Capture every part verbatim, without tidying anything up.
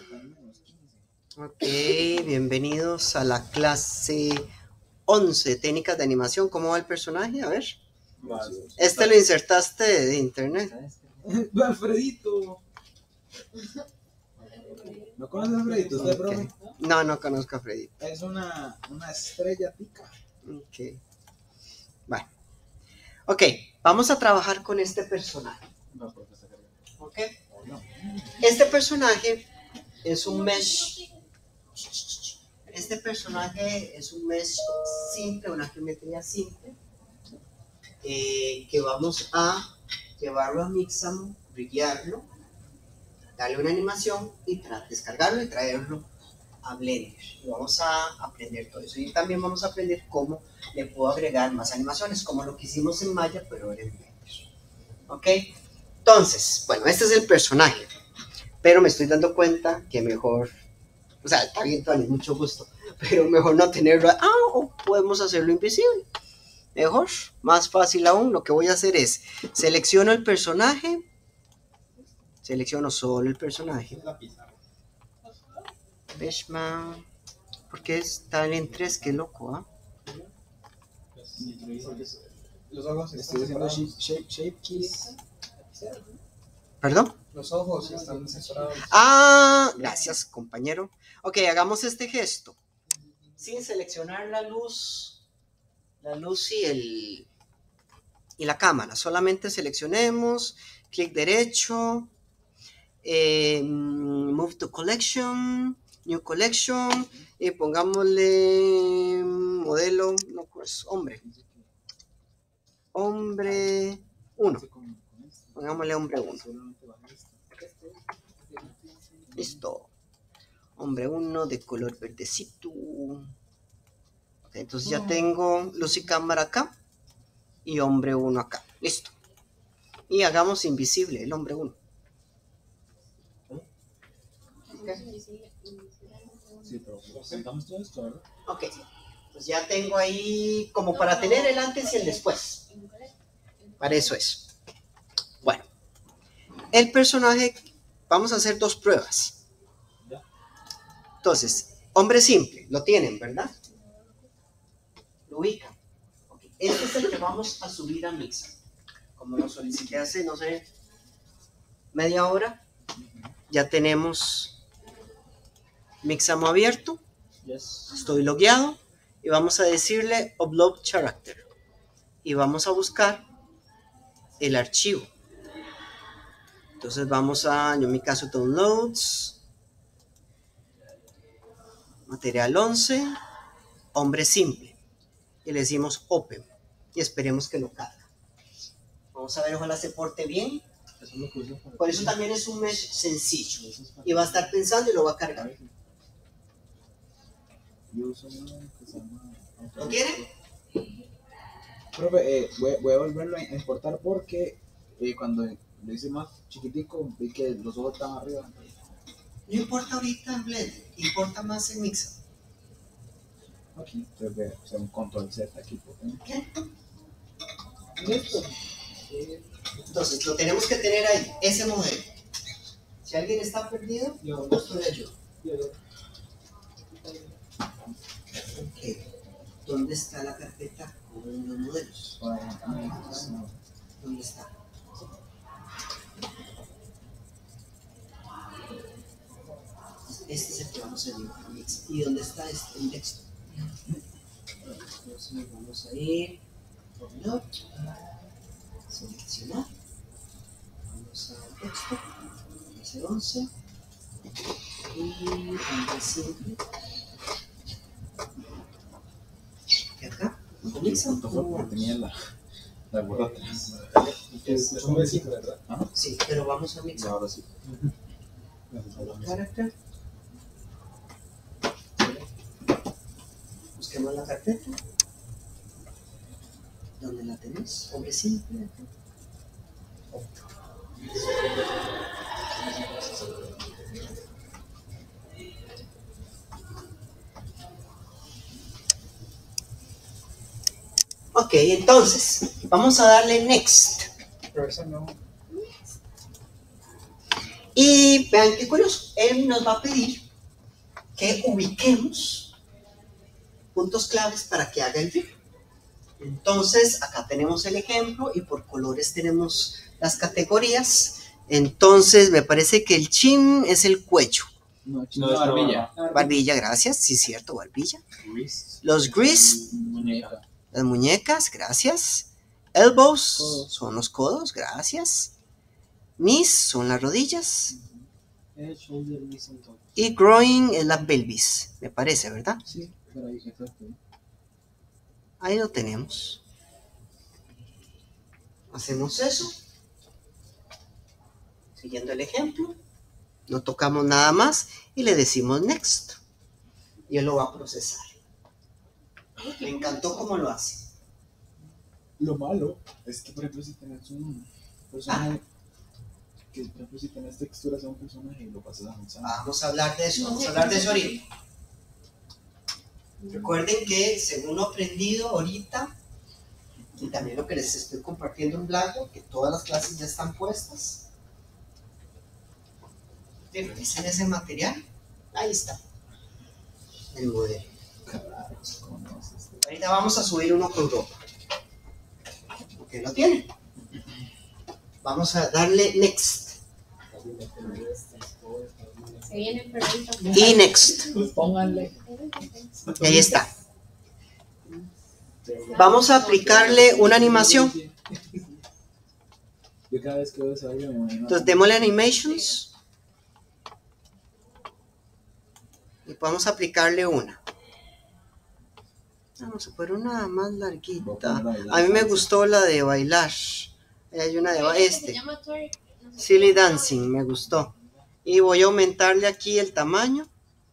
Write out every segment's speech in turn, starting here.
Ok, bienvenidos a la clase once, técnicas de animación. ¿Cómo va el personaje? A ver. Este lo insertaste de internet. Alfredito. ¿No conoces a Alfredito? ¿Usted, Okay. profe? No, no conozco a Alfredito. Es una, una estrella tica. Ok. Bueno. Ok, vamos a trabajar con este personaje. Ok. Este personaje es un mesh. Este personaje es un mesh simple, una geometría simple, eh, que vamos a llevarlo a Mixamo, brillarlo, darle una animación y descargarlo y traerlo a Blender. Y vamos a aprender todo eso. Y también vamos a aprender cómo le puedo agregar más animaciones, como lo que hicimos en Maya, pero ahora en Blender. ¿Ok? Entonces, bueno, este es el personaje. Pero me estoy dando cuenta que mejor, o sea, está bien, Tony, mucho gusto, pero mejor no tenerlo, ah, o podemos hacerlo invisible. Mejor, más fácil aún, lo que voy a hacer es, selecciono el personaje, selecciono solo el personaje. Beshman, porque está en tres, qué loco, ¿ah? Los ojos estoy haciendo shape, shape keys. ¿Perdón? Los ojos están separados. Ah, gracias, compañero. Ok, hagamos este gesto. Sin seleccionar la luz, la luz y el y la cámara. Solamente seleccionemos, clic derecho, eh, Move to Collection, New Collection, y pongámosle modelo, no pues, hombre. Hombre uno. Pongámosle hombre uno. Listo. Hombre uno de color verdecito. Okay, entonces ya tengo luz y cámara acá y hombre uno acá. Listo. Y hagamos invisible el hombre uno. Okay. Sí, pero presentamos todo esto, ¿verdad? Ok, pues ya tengo ahí como para tener el antes y el después. Para eso es. Bueno, el personaje, vamos a hacer dos pruebas. Entonces, hombre simple, lo tienen, ¿verdad? Lo ubican. Okay. Este es el que vamos a subir a Mixamo. Como lo solicité hace, no sé, media hora, ya tenemos Mixamo abierto. Estoy logueado y vamos a decirle upload character y vamos a buscar el archivo. Entonces vamos a, yo en mi caso, downloads, material once, hombre simple, y le decimos open y esperemos que lo cargue. Vamos a ver, ojalá se porte bien. Por eso también es un mesh sencillo y va a estar pensando y lo va a cargar. ¿Lo tiene? Profe, eh, voy, voy a volverlo a importar porque eh, cuando lo hice más chiquitico vi que los ojos estaban arriba. No importa ahorita en Blender, importa más en Mixamo. Aquí, entonces voy a hacer un control Z aquí. ¿Qué? Listo. Entonces, lo tenemos que tener ahí, ese modelo. Si alguien está perdido, yo con gusto le ayudo. Okay. ¿Dónde está la carpeta con los modelos? ¿Dónde está? Este es el que vamos a llevar a Mix. ¿Y dónde está este el texto? Entonces vamos a ir por no, seleccionar, vamos al texto, ese once y hombre simple. Y acá, con Mixamo. Tenía la, la borra atrás. Es un besito, ¿verdad? ¿Ah? Sí, pero vamos a Mixamo. Ahora sí. Character. Busquemos la carpeta. ¿Dónde la tenés? Hombre simple. Ok, entonces, vamos a darle next. Pero esa no. Y vean qué curioso, él nos va a pedir que ubiquemos puntos claves para que haga el río. Entonces, acá tenemos el ejemplo y por colores tenemos las categorías. Entonces, me parece que el chin es el cuello. No, No, es barbilla. Barbilla, gracias, sí, cierto, barbilla. Luis. Los grease, muñeca. las muñecas, gracias. Elbows Codos. son los codos, gracias. Knees son las rodillas. Head, shoulder, knees and toes. Y groin es la pelvis, me parece, ¿verdad? Sí, por ahí, exacto. Ahí lo tenemos. Hacemos eso. Siguiendo el ejemplo. No tocamos nada más y le decimos next. Y él lo va a procesar. Me encantó cómo lo hace. Lo malo es que, por ejemplo, si tenés un personaje, que por ejemplo, si tenés texturas a un personaje y lo pasas a avanzar. Vamos a hablar de eso, vamos a hablar de eso ahorita. Recuerden que según lo aprendido ahorita, y también lo que les estoy compartiendo en Blackboard, que todas las clases ya están puestas. Revisen ese material. Ahí está. El modelo. Carajos, ¿cómo no es esto? Ahorita vamos a subir uno con ropa. Ok, lo tienen. Vamos a darle next. Se viene el perrito. Y next. Pónganle. Y ahí está. Vamos a aplicarle una animación. Yo cada vez que veo ese baile me imagino. Entonces démosle animations. Y vamos a aplicarle una. Vamos a poner una más larguita. A mí me gustó la de bailar. Ahí hay una de ba- Se este. llama twerk. No sé Silly cómo se llama. Dancing, me gustó. Y voy a aumentarle aquí el tamaño.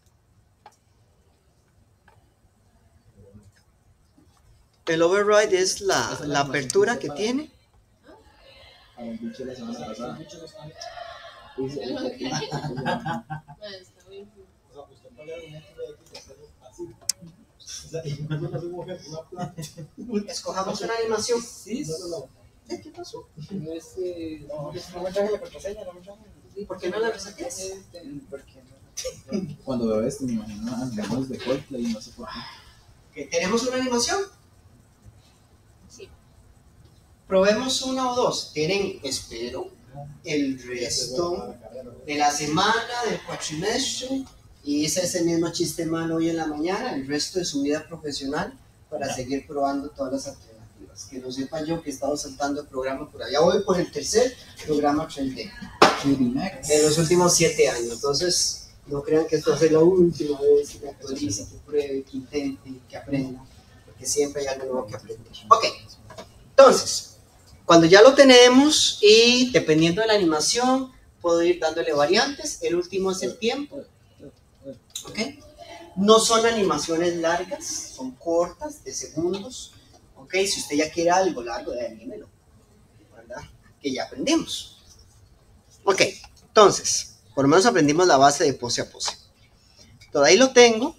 El override es la, la apertura que tiene. A la pinche la semana pasada. Es lo que- Ah, está bien. O sea, usted puede dar un ejemplo de X y hacerlo así. O sea, y no es un ejemplo, una planta. Escojamos una animación. Sí, no, no, no. ¿Eh? ¿Qué pasó? No es que. No, no me traje la contraseña, no me traje. ¿Por qué no la reseteas? Este, porque no. Cuando veo esto me imagino a animales de Coldplay y no sé por qué. Ok, ¿tenemos una animación? Sí. Probemos una o dos. Tienen, espero, el resto de la semana, del cuatrimestre, y ese es el mismo chiste malo hoy en la mañana, el resto de su vida profesional para seguir probando todas las alternativas. Que no sepa yo que he estado saltando el programa por allá. Voy por el tercer programa tres D Cutie Max. de los últimos siete años. Entonces, no crean que esto va a ser la última vez que actualice, que pruebe, que intente, que aprenda, porque siempre hay algo nuevo que aprender. Ok, entonces, cuando ya lo tenemos y dependiendo de la animación, puedo ir dándole variantes. El último es el tiempo. ¿Ok? No son animaciones largas, son cortas, de segundos. ¿Ok? Si usted ya quiere algo largo, dímelo, ¿verdad? Que ya aprendimos. Ok, entonces, por lo menos aprendimos la base de pose a pose. Todo ahí lo tengo.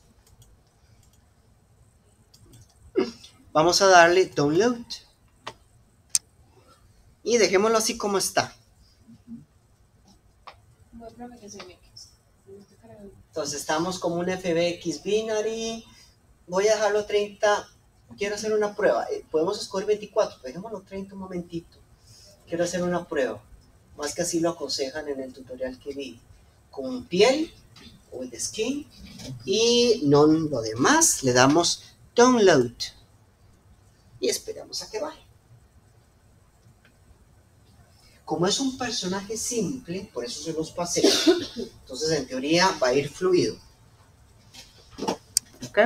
Vamos a darle download. Y dejémoslo así como está. Voy a probar que se me quede. Me está cargando. Entonces estamos como un F B X binary. Voy a dejarlo treinta. Quiero hacer una prueba. Eh, Podemos escoger veinticuatro. Dejémoslo treinta un momentito. Quiero hacer una prueba. Más que así lo aconsejan en el tutorial que vi. Con piel o with skin. Y no lo demás. Le damos download. Y esperamos a que baje. Como es un personaje simple, por eso se los pasé. Entonces, en teoría, va a ir fluido. ¿Ok?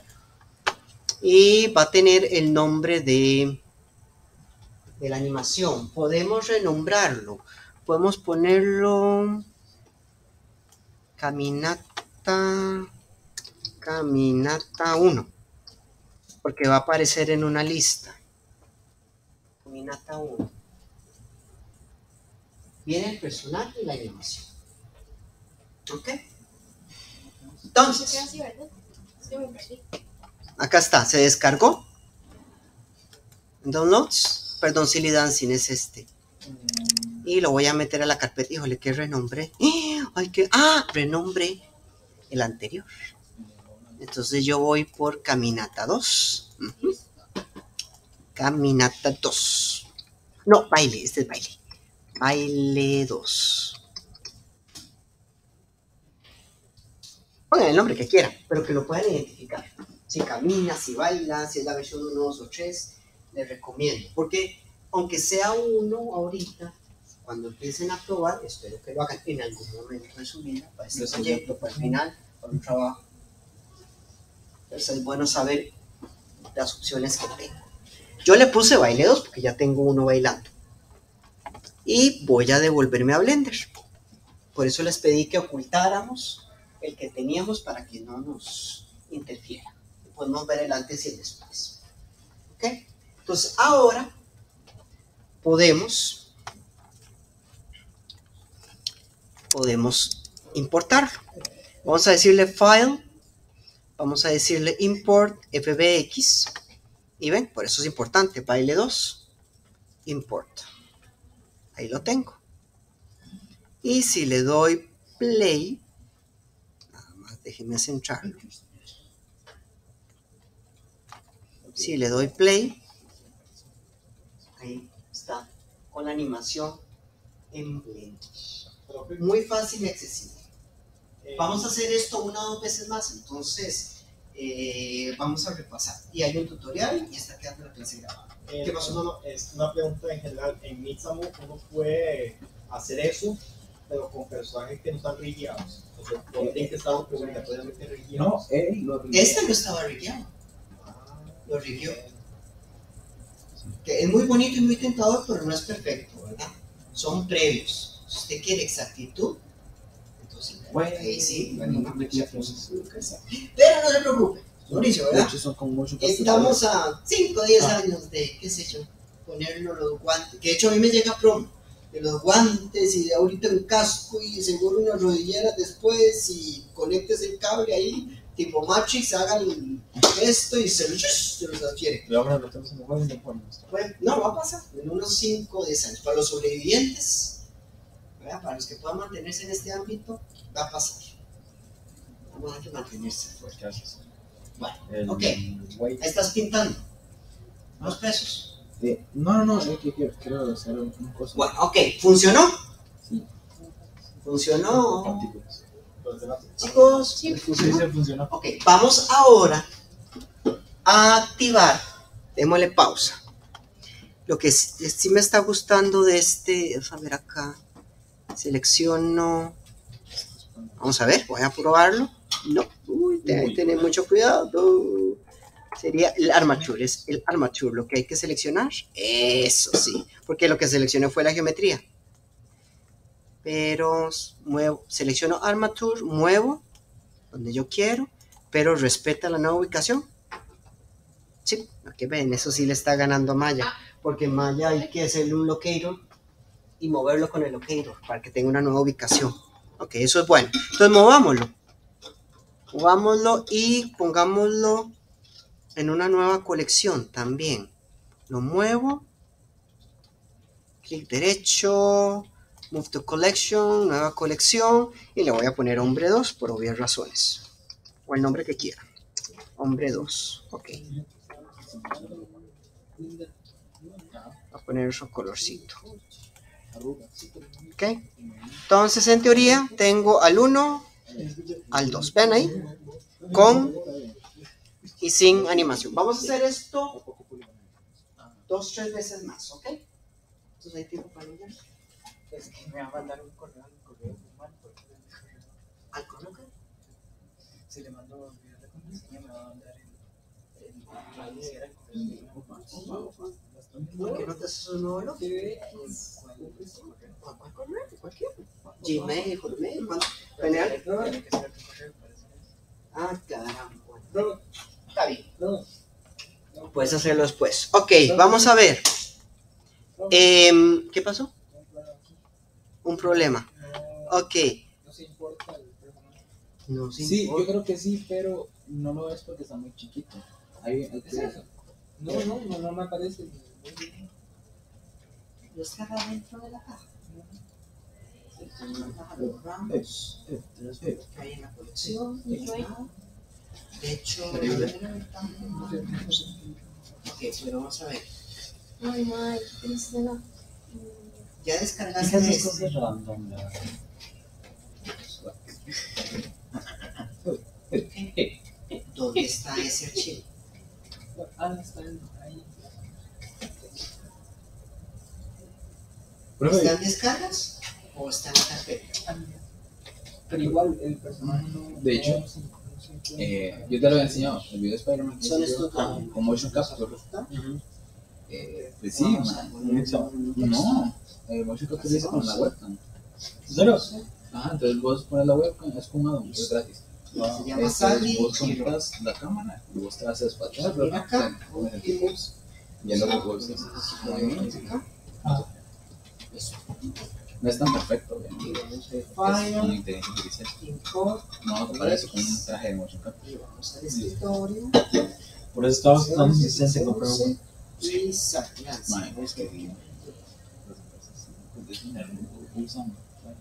Y va a tener el nombre de, de la animación. Podemos renombrarlo. Podemos ponerlo... Caminata... Caminata uno. Porque va a aparecer en una lista. Caminata uno. Viene el personaje y la animación. ¿Ok? Se queda Entonces, así, ¿verdad? Es que me perdí. acá está, se descargó. Downloads. Perdón, Silly Dancing es este. y lo voy a meter a la carpeta. Híjole, ¿qué renombre? Ay, que, ah, renombre el anterior. Entonces yo voy por caminata dos. Uh-huh. Caminata dos. No, baile, este es baile. Baile dos. Pongan el nombre que quieran, pero que lo puedan identificar. Si camina, si baila, si es la versión uno, dos o tres, les recomiendo. Porque aunque sea uno ahorita, cuando empiecen a probar, espero que lo hagan en algún momento de su vida, para este proyecto, para el final, para un trabajo. Entonces es bueno saber las opciones que tengo. Yo le puse baile dos porque ya tengo uno bailando. Y voy a devolverme a Blender. Por eso les pedí que ocultáramos el que teníamos para que no nos interfiera. Podemos ver el antes y el después. ¿Ok? Entonces ahora podemos, podemos importarlo. Vamos a decirle File, vamos a decirle Import F B X. Y ven, por eso es importante, baile dos, Import. Ahí lo tengo. Y si le doy Play, nada más déjenme centrarlo. Si le doy Play, ahí está, con la animación en Blender. Muy fácil y accesible. Vamos a hacer esto una o dos veces más, entonces eh, vamos a repasar. Y hay un tutorial y está quedando la clase grabada. Eh, ¿Qué pasó? No, no, es una pregunta en general. En Mixamo uno puede hacer eso, pero con personajes que no están rigiados. O sea, no tienen que estar obligatoriamente No, rigiados. él lo Este no estaba rigiado, lo rigió. Que es muy bonito y muy tentador, pero no es perfecto, ¿verdad? Son previos. Si usted quiere exactitud, entonces Bueno, ahí sí, bueno, bueno, de ya, cosas. pero no se preocupe, Mauricio, ¿verdad? Muchos son con mucho Estamos a cinco o diez Ah. años de, qué sé yo, ponernos los guantes. Que de hecho a mí me llega promo de los guantes y de ahorita un casco y seguro unas rodilleras después y conectes el cable ahí, tipo Matrix, hagan esto y se, se los adquiere. Pero ahora lo tenemos en el juego y lo ponemos. Bueno, no, va a pasar en unos cinco o diez años. Para los sobrevivientes, ¿verdad? Para los que puedan mantenerse en este ámbito, va a pasar. Vamos a que mantenerse fuerte. Gracias. Bueno, El ok. güey- Ahí estás pintando. Dos pesos. Eh, no, no, no, es que quiero, quiero hacer una cosa. Bueno, ok, ¿funcionó? Sí. ¿Funcionó? Partículas. Los demás. Chicos, Sí. ¿funcionó? Sí, sí, funcionó. Ok, vamos ahora a activar. Démosle pausa. Lo que sí, sí me está gustando de este, vamos a ver acá. Selecciono. Vamos a ver, voy a probarlo. No, uy, hay que tener mucho cuidado. Sería el armature, es el armature lo que hay que seleccionar. Eso sí, porque lo que seleccioné fue la geometría. Pero muevo, selecciono armature, muevo donde yo quiero, pero respeta la nueva ubicación. Sí, aquí ven, eso sí le está ganando a Maya, porque Maya hay que hacerle un locator y moverlo con el locator para que tenga una nueva ubicación. Ok, eso es bueno. Entonces movámoslo. Movámoslo y pongámoslo en una nueva colección también. Lo muevo. Clic derecho. Move to collection. Nueva colección. Y le voy a poner hombre dos por obvias razones. O el nombre que quiera. Hombre dos. Ok. Voy a poner su colorcito. Ok. Entonces en teoría tengo al uno, al dos. ¿Ven ahí? Con y sin animación. Vamos a hacer esto dos, tres veces más, ¿ok? Entonces hay tiempo para leer. Es que me va a mandar un correo al correo formal. ¿Al correo qué? Si le mando el video de contraseña, me va a mandar el. el. el. el correo. ¿Por qué no te haces un nuevo logo? ¿Cuál cuál correo? ¿Cualquiera? Gmail, Hotmail, ¿cuál? General. Ah, caramba. Está bien. Puedes hacerlo después. Ok, vamos a ver. Eh, ¿Qué pasó? Un problema. Ok. No se importa el personaje. No, sí, Sí, yo creo que sí, pero no lo ves porque está muy chiquito. Ahí, ahí ¿Es eso? No, no, no, no me aparece. ¿No está dentro de la caja? Ramos que hay en la colección. De hecho, ok, pero vamos a ver. Ay, madre, qué tristeza. Ya ¿Qué descargaste es esto. cosas random? ¿Dónde está ese archivo? Ah, está ahí. ¿Está en descargas o está en la carpeta? Pero igual el personaje no. De hecho, eh, yo te lo he enseñado. El video de Spider-Man que Son hice yo estos dos. con, con motion capture. Eh, pues sí, Vamos a man. poner- No, el motion capture lo hice con la webcam. ¿En serio? Ajá, entonces vos pones la webcam, es con Adobe, es gratis. Se llama Entonces Sally vos y conectas la cámara y vos te haces para atrás, Ven acá. pones el tipos y luego vos haces movimientos. Ah. Eso. No es tan perfecto, Y obviamente. vamos de Es una File, inteligencia artificial. Import, No, te parece con un traje de motion capture. y vamos al escritorio. Por eso estaba tan insistente con comprar uno. Y sacar. Man, es que bien. Usan.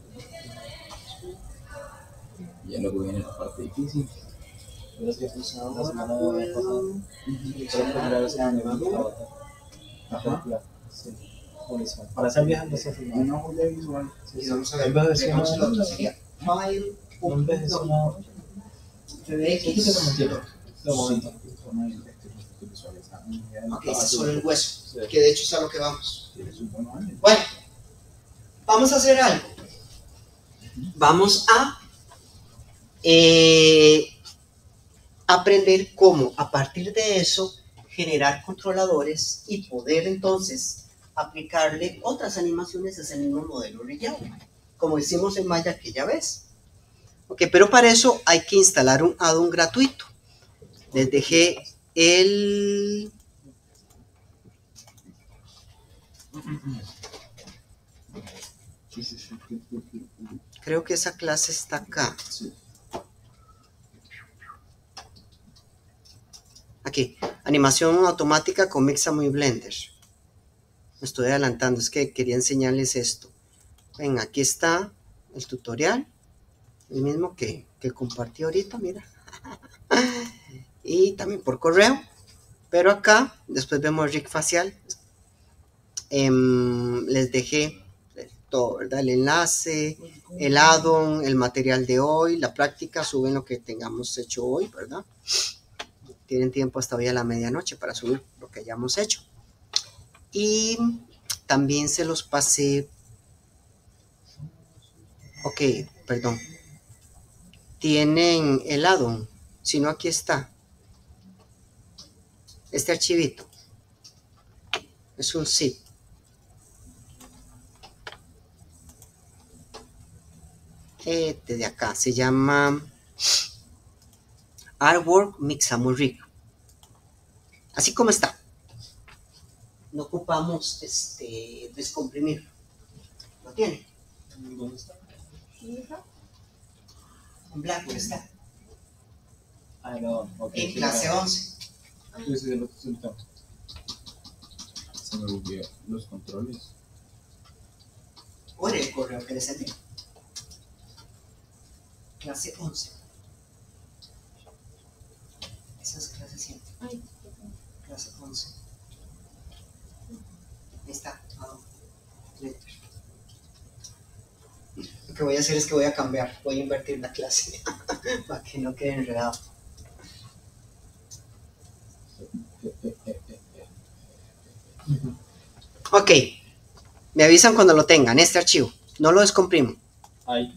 Y ya luego viene la parte difícil. Pero es que Pues la ahora semana puedo pasada, fue la primera vez que me vi Avatar. La película. Sí. Buenísimo. Para ser vieja no se filmó. Una joya visual. Y vamos a Ahí ver. va a decir, Veamos el no, otro. no, Sería File. No envejeció nada. ¿Qué quita que mentira? De momento. Ok, ese es solo el hueso. Sí. Que de hecho es a lo que vamos. Tienes un buen año. Bueno, vamos a hacer algo. Vamos a eh, aprender cómo a partir de eso generar controladores y poder entonces aplicarle otras animaciones a ese mismo modelo Riyao, como hicimos en Maya aquella vez. Ok, pero para eso hay que instalar un add-on gratuito. Les dejé el... Sí, sí, sí. Creo que esa clase está acá. Sí. Aquí, animación automática con Mixamo y Blender. Me estoy adelantando, es que quería enseñarles esto. Ven, aquí está el tutorial, el mismo que, que compartí ahorita, mira. Y también por correo. Pero acá, después vemos rig facial. Eh, les dejé todo, ¿verdad? El enlace, el add-on, el material de hoy, la práctica, suben lo que tengamos hecho hoy, ¿verdad? Tienen tiempo hasta hoy a la medianoche para subir lo que hayamos hecho. Y también se los pasé. Ok, perdón. Tienen el add-on, si no aquí está. Este archivito. Es un zip. Este de acá se llama Artwork Mixamo Rig. Así como está. No ocupamos este, descomprimir. ¿Lo tiene? ¿Dónde está? En Blackboard está. Ah, no, ok. En sí, clase no. once. Sí, sí, lo sí, lo tengo. Se me olvidó los controles. O en el correo que les envié. Clase once. Esa es clase siete. Ay, Clase once. Ahí está. Ah, Blender. Lo que voy a hacer es que voy a cambiar. Voy a invertir la clase. Para que no quede enredado. Ok. Me avisan cuando lo tengan, este archivo. No lo descomprimo. Ahí.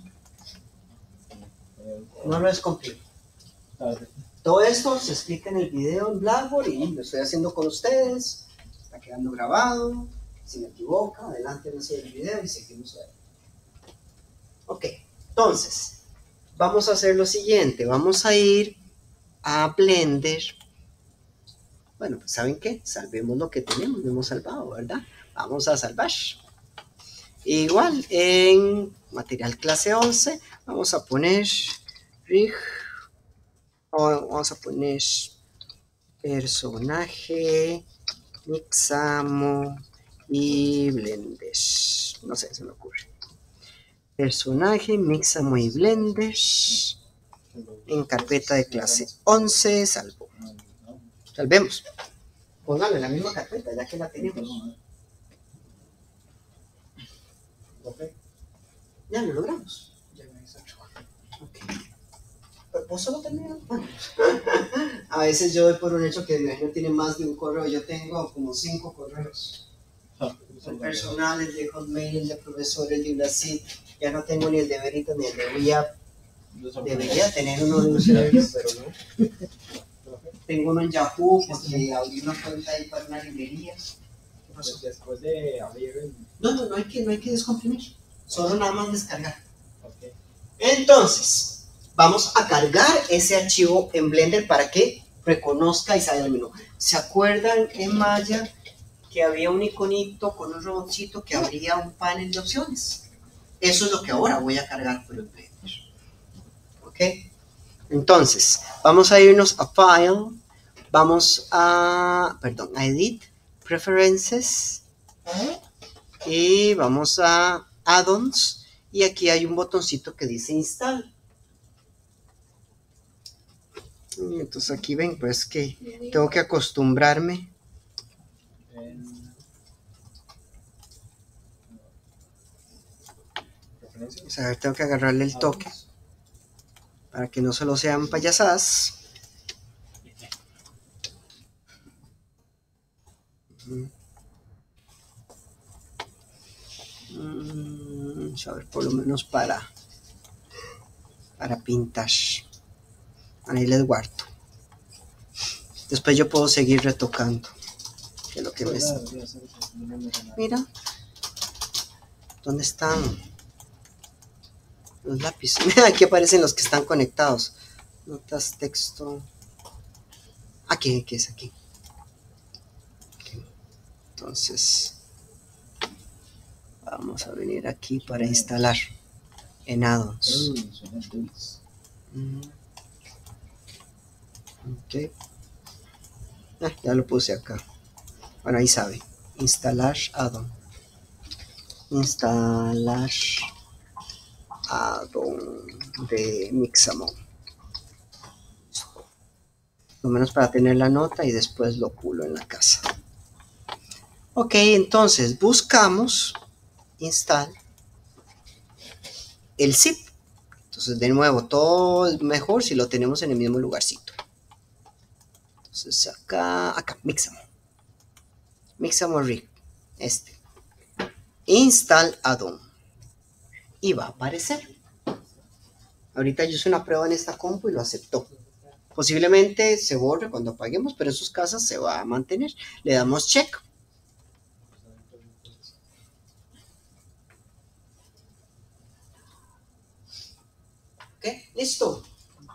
No lo descomprimo. Tarde. Todo esto se explica en el video en Blackboard y lo estoy haciendo con ustedes. Está quedando grabado. Si me equivoco, adelante no sé el video y seguimos ahí. Ok, entonces, vamos a hacer lo siguiente. Vamos a ir a Blender. Bueno, pues ¿saben qué? Salvemos lo que tenemos. Lo hemos salvado, ¿verdad? Vamos a salvar. Igual, en material clase once, vamos a poner rig. Vamos a poner personaje Mixamo y Blender. No sé, se me ocurre. Personaje, Mixamo y Blender. En carpeta de clase once, salvo. Salvemos. Póngalo en la misma carpeta, ya que la tenemos. Ok. Ya lo logramos. Ok. Pero vos solo terminas. Bueno. A veces yo doy por un hecho que mi no tiene más de un correo. Yo tengo como cinco correos. Son personales, de Hotmail, de profesores, de UNACID. Ya no tengo ni el de Veritas ni el de W I A P. Debería tener uno de usuario, pero no. Tengo uno en Yahoo porque abrí una cuenta ahí para una librería. ¿Qué pasó? Después de abrir el... No, no, no hay que, no hay que descomprimir. Solo nada más descargar. Ok. Entonces, vamos a cargar ese archivo en Blender para que reconozca y salga el menú. ¿Se acuerdan en Maya que había un iconito con un robotcito que abría un panel de opciones? Eso es lo que ahora voy a cargar por el Blender. ¿Ok? Entonces, vamos a irnos a File, vamos a, perdón, a Edit, Preferences, y vamos a Add-ons, y aquí hay un botoncito que dice Install. Y entonces aquí ven, pues que tengo que acostumbrarme. O sea, tengo que agarrarle el toque para que no solo sean payasadas. Mm, a ver, por lo menos para para pintar. Ahí les guardo. Después yo puedo seguir retocando. Que es lo que me... Mira. ¿Dónde están los lápices? Mira, aquí aparecen los que están conectados. Notas, texto. Aquí, aquí es aquí. Okay. Entonces, vamos a venir aquí para instalar en Add-ons. Mm. Ok. Ah, ya lo puse acá. Bueno, ahí sabe. Instalar add-on. Instalar add-on de Mixamo. Lo menos para tener la nota y después lo pulo en la casa. Ok, entonces buscamos install el zip. Entonces, de nuevo, todo es mejor si lo tenemos en el mismo lugarcito. Entonces, acá, acá, Mixamo. Mixamo Rig, este. Install add-on. Y va a aparecer. Ahorita yo hice una prueba en esta compu y lo aceptó. Posiblemente se borre cuando apaguemos, pero en sus casas se va a mantener. Le damos check. Ok, listo.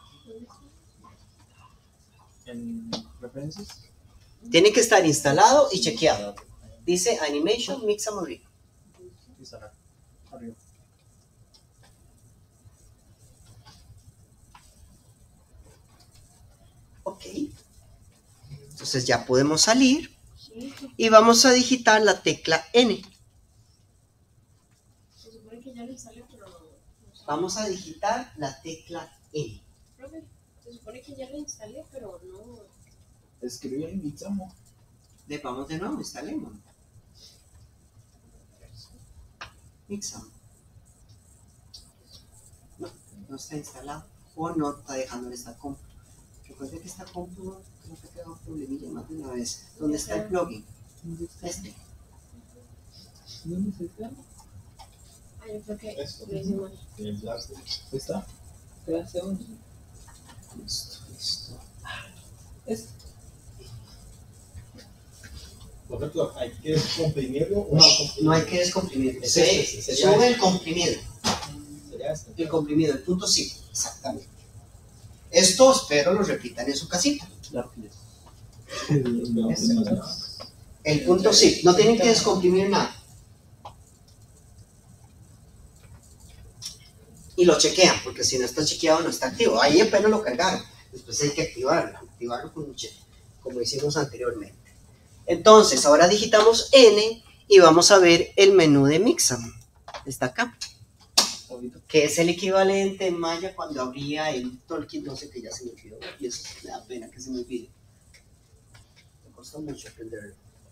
En preferencias. Tiene que estar instalado y chequeado. Dice Animation Mixamo Rig. Instalar. Arriba. Ok. Entonces ya podemos salir y vamos a digitar la tecla N. Se supone que ya lo instalé, pero no. no Vamos a digitar la tecla N. Profe, se supone que ya lo instalé, pero no. Escribí en Mixamo. Le vamos de nuevo, instalemos. Mixamo. No, no está instalado. O no está dejando en esta compu. Recuerden que esta compu no, no te queda un problemilla más de una vez. ¿Dónde está el plugin? Este. ¿Dónde está? Ah, yo creo que Esto. lo hice mal. El blast. ¿Está? Clase once. Listo, listo. Este. Por ejemplo, hay que descomprimirlo o no comprimirlo. No hay que descomprimir. Sí, sí, sí, sería Sube este. el comprimido. Sería este. El comprimido, el punto zip. Exactamente. Esto espero lo repitan en su casita. Claro que El punto zip. No tienen que descomprimir nada. Y lo chequean, porque si no está chequeado no está activo. Ahí apenas lo cargaron. Después hay que activarlo. Activarlo con un check, como hicimos anteriormente. Entonces, ahora digitamos N y vamos a ver el menú de Mixamo. Está acá. Que es el equivalente en Maya cuando abría el Tolkien, no sé, que ya se me olvidó, y eso me da pena que se me olvide. Me costó mucho aprenderlo.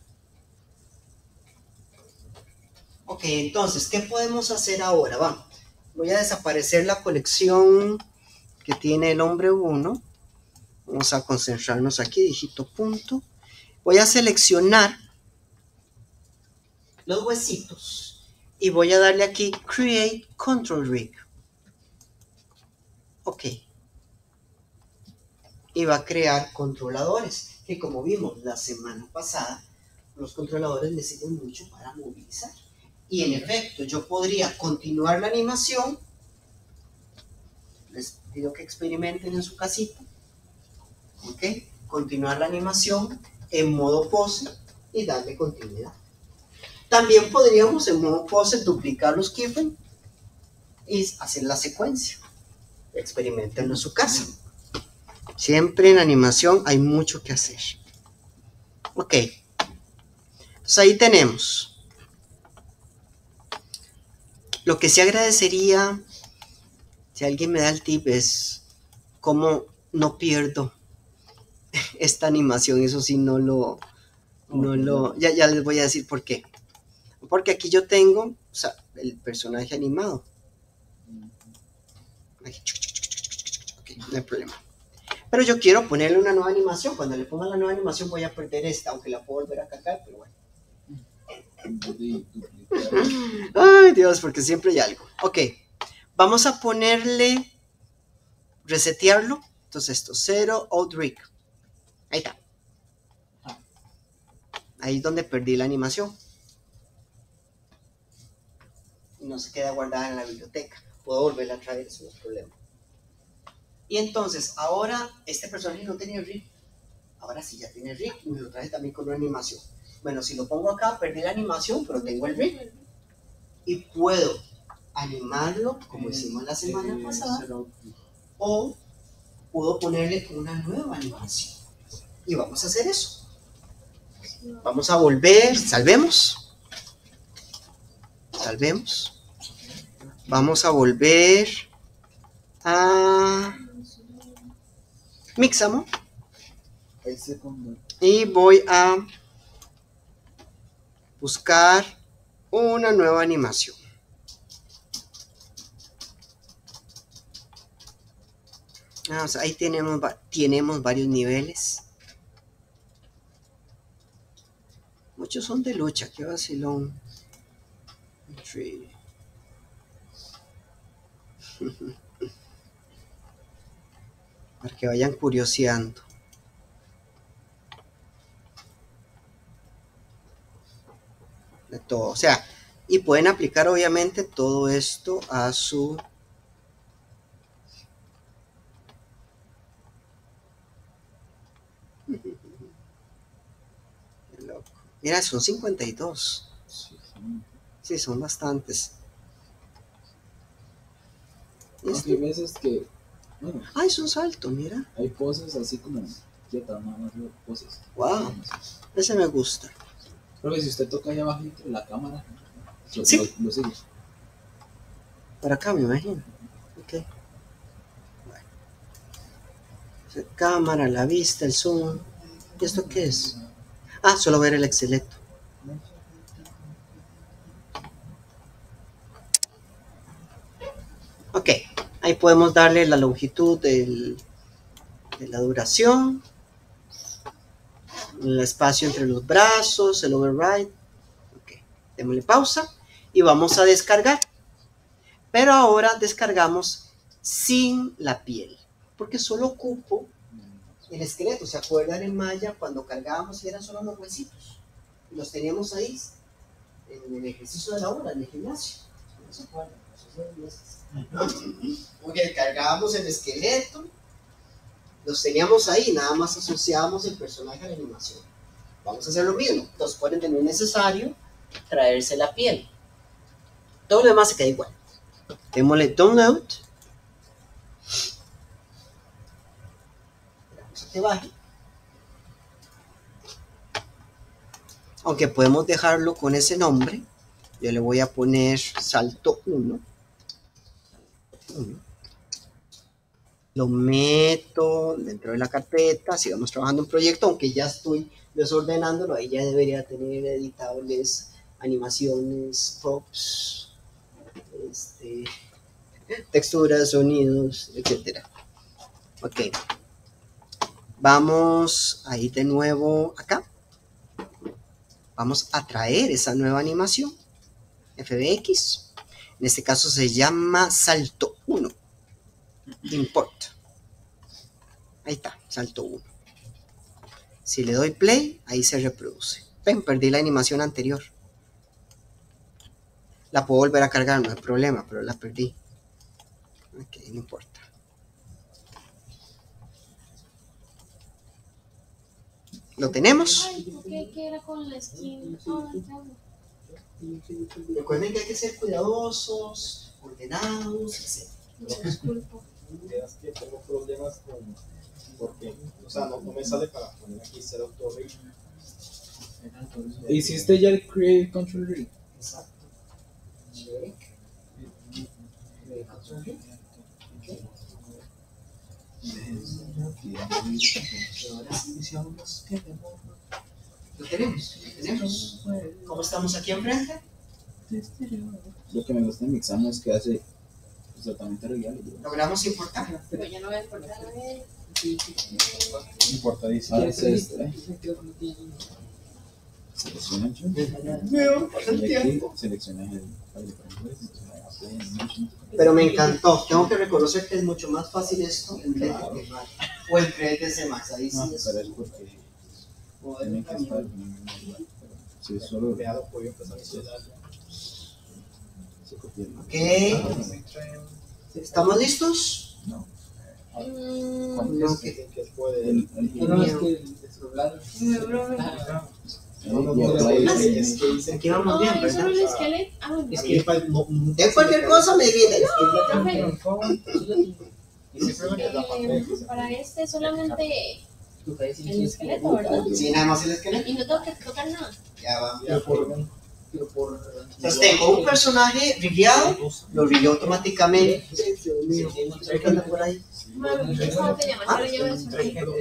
Ok, entonces, ¿qué podemos hacer ahora? Vamos, voy a desaparecer la colección que tiene el hombre uno. Vamos a concentrarnos aquí, digito punto. Voy a seleccionar los huesitos y voy a darle aquí Create Control Rig. Ok. Y va a crear controladores, que como vimos la semana pasada, los controladores me sirven mucho para movilizar. Y en efecto, yo podría continuar la animación. Les pido que experimenten en su casita. Ok. Continuar la animación en modo pose y darle continuidad. También podríamos en modo pose duplicar los keyframes y hacer la secuencia. Experimenten en su casa. Siempre en animación hay mucho que hacer. Ok. Entonces ahí tenemos. Lo que sí agradecería, si alguien me da el tip, es cómo no pierdo esta animación. Eso sí, no lo... No lo ya, ya les voy a decir por qué. Porque aquí yo tengo, o sea, el personaje animado. Ok, no hay problema. Pero yo quiero ponerle una nueva animación. Cuando le ponga la nueva animación voy a perder esta, aunque la puedo volver a cargar, pero bueno. Ay, Dios, porque siempre hay algo. Ok, vamos a ponerle, resetearlo. Entonces esto, cero, out rig. Ahí está. Ahí es donde perdí la animación. Y no se queda guardada en la biblioteca. Puedo volverla a traer, eso no es problema. Y entonces, ahora este personaje no tenía rig. Ahora sí ya tiene rig y me lo traje también con una animación. Bueno, si lo pongo acá, perdí la animación, pero tengo el rig. Y puedo animarlo como hicimos la semana pasada. O puedo ponerle una nueva animación. Y vamos a hacer eso. Vamos a volver, salvemos. Salvemos. Vamos a volver a Mixamo. Y voy a buscar una nueva animación. Ah, o sea, ahí tenemos, tenemos varios niveles. Muchos son de lucha, qué vacilón. Para que vayan curioseando. De todo, o sea, y pueden aplicar obviamente todo esto a su mira, son cincuenta y dos. Sí, son bastantes. Este? Hay veces que bueno, ah, es un salto, mira. Hay poses así como quietas, nada más poses. Wow, ese me gusta. Creo que si usted toca ahí abajo la cámara, lo, sí. lo, lo sigue. Para acá me imagino. Ok. Bueno. Cámara, la vista, el zoom. ¿Y esto qué es? Ah, solo ver el excelente. Ok, ahí podemos darle la longitud del, de la duración, el espacio entre los brazos, el override. Ok, démosle pausa y vamos a descargar. Pero ahora descargamos sin la piel, porque solo ocupo el esqueleto. ¿Se acuerdan en Maya cuando cargábamos y eran solo los huesitos? Los teníamos ahí en el ejercicio de la hora, en el gimnasio. ¿No se acuerdan? Ok, cargábamos el esqueleto, los teníamos ahí, nada más asociábamos el personaje a la animación. Vamos a hacer lo mismo. Entonces pueden tener necesario traerse la piel. Todo lo demás se queda igual. Démosle download. Esperamos a que baje. aunque podemos dejarlo con ese nombre. Yo le voy a poner salto uno. Lo meto dentro de la carpeta, sigamos trabajando en proyecto, aunque ya estoy desordenándolo, ahí ya debería tener editables, animaciones, props, este, texturas, sonidos, etcétera. Ok, vamos a ir de nuevo acá, vamos a traer esa nueva animación, F B X, en este caso se llama salto uno. Import. Ahí está, salto uno. Si le doy play, ahí se reproduce. Ven, perdí la animación anterior. La puedo volver a cargar, no hay problema, pero la perdí. Ok, no importa. ¿Lo tenemos? Ay, ¿por qué queda con la skin? Oh, Recuerden que hay que ser cuidadosos, ordenados, etcétera. me disculpo. Es que tengo problemas con, porque, o sea, no, no me sale para poner aquí ser autorread. ¿Hiciste ya el Create Control Rig? Exacto. Check. Ahora sí, iniciamos. ¿Lo tenemos? ¿Lo tenemos? ¿Cómo estamos aquí enfrente? Lo que me gusta de mi examen es que hace exactamente real. Logramos importar. Pero ya no voy a importar a ver. Importadísimo. Ahora es este, ¿eh? Selecciona yo. Veo, pasa el Y aquí tiempo. seleccionas el file para Pero me encantó. Tengo que reconocer que es mucho más fácil esto en Blender que Max. O en tres D C Max. Ahí sí No, es. pero es porque tienen que estar en el mismo lugar. Si solo Me ha dado pollo, pues a mi ciudad. se copia. Ok. ¿Estamos listos? No. Mm, No, Que que. que puede. El, el, No, no, es que y apply Es es- que dice Aquí vamos bien, Ay, solo ¿verdad? el esqueleto. Ah, es que no, no- De cualquier cosa me griten. y simplemente es la parte de que se- para este solamente el esqueleto, ¿verdad? Sí, nada más el esqueleto. Y no tengo que tocar nada. Ya va. Ya por- Entonces tengo un personaje rigueado, lo rigueo automáticamente. Dios mío, ¿qué anda por ahí? Mami, ¿cómo te llamas? Ahora yo eso.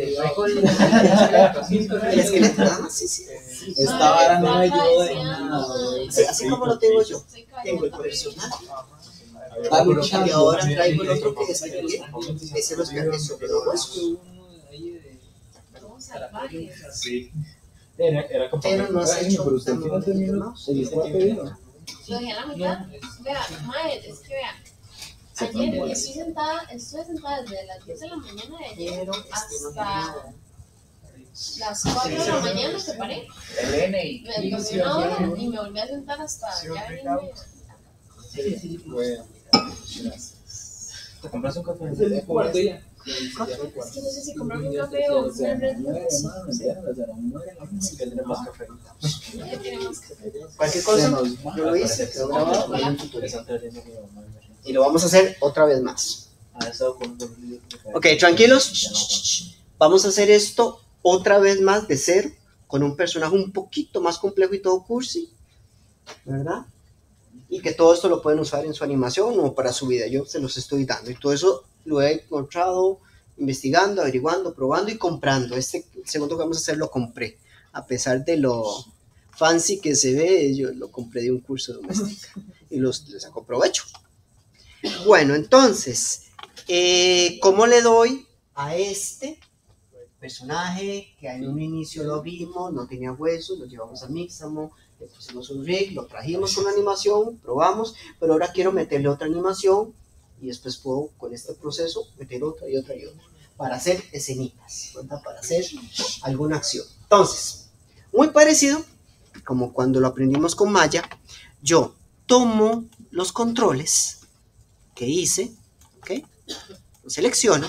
El esqueleto, nada más, sí, sí. Esta vara no me ayudó de nada. Sí, así como lo tengo yo. Soy Tengo el caballero. personaje. Está luchando. Y ahora traigo el otro que descargué. Ese lo descargué sobre los huesos. Somos salvajes. Sí. Era, era como. Pero no has hecho Pero usted al final terminó el cuarto video. Lo dejé a la mitad. Vea, mae, es que vea. Ayer estoy sentada, estuve sentada desde las diez de la mañana de ayer hasta las cuatro de la mañana que paré. Me dormí una hora y me volví a sentar hasta ya venirme. Bueno, ¿Te compras un café? El cuarto ya. Es que no sé si comprarme un café o una Red Bull. Que tiene más café. Ya tiene más café. Cualquier cosa, yo lo hice, quedó grabado en un tutorial. Y lo vamos a hacer otra vez más. Ok, tranquilos. Vamos a hacer esto otra vez más de cero, con un personaje un poquito más complejo y todo cursi, ¿verdad? Y que todo esto lo pueden usar en su animación o para su video. Yo se los estoy dando. Y todo eso lo he encontrado investigando, averiguando, probando y comprando. Este segundo que vamos a hacer lo compré. A pesar de lo fancy que se ve, yo lo compré de un curso de doméstica. Y los, les saco provecho. Bueno, entonces, eh, ¿cómo le doy a este personaje que en un inicio lo vimos, no tenía huesos, lo llevamos a Mixamo, le pusimos un rig, lo trajimos con animación, probamos, pero ahora quiero meterle otra animación y después puedo con este proceso meter otra y otra y otra para hacer escenitas, ¿verdad? Para hacer alguna acción. Entonces, muy parecido como cuando lo aprendimos con Maya, yo tomo los controles que hice, ¿ok? Lo selecciono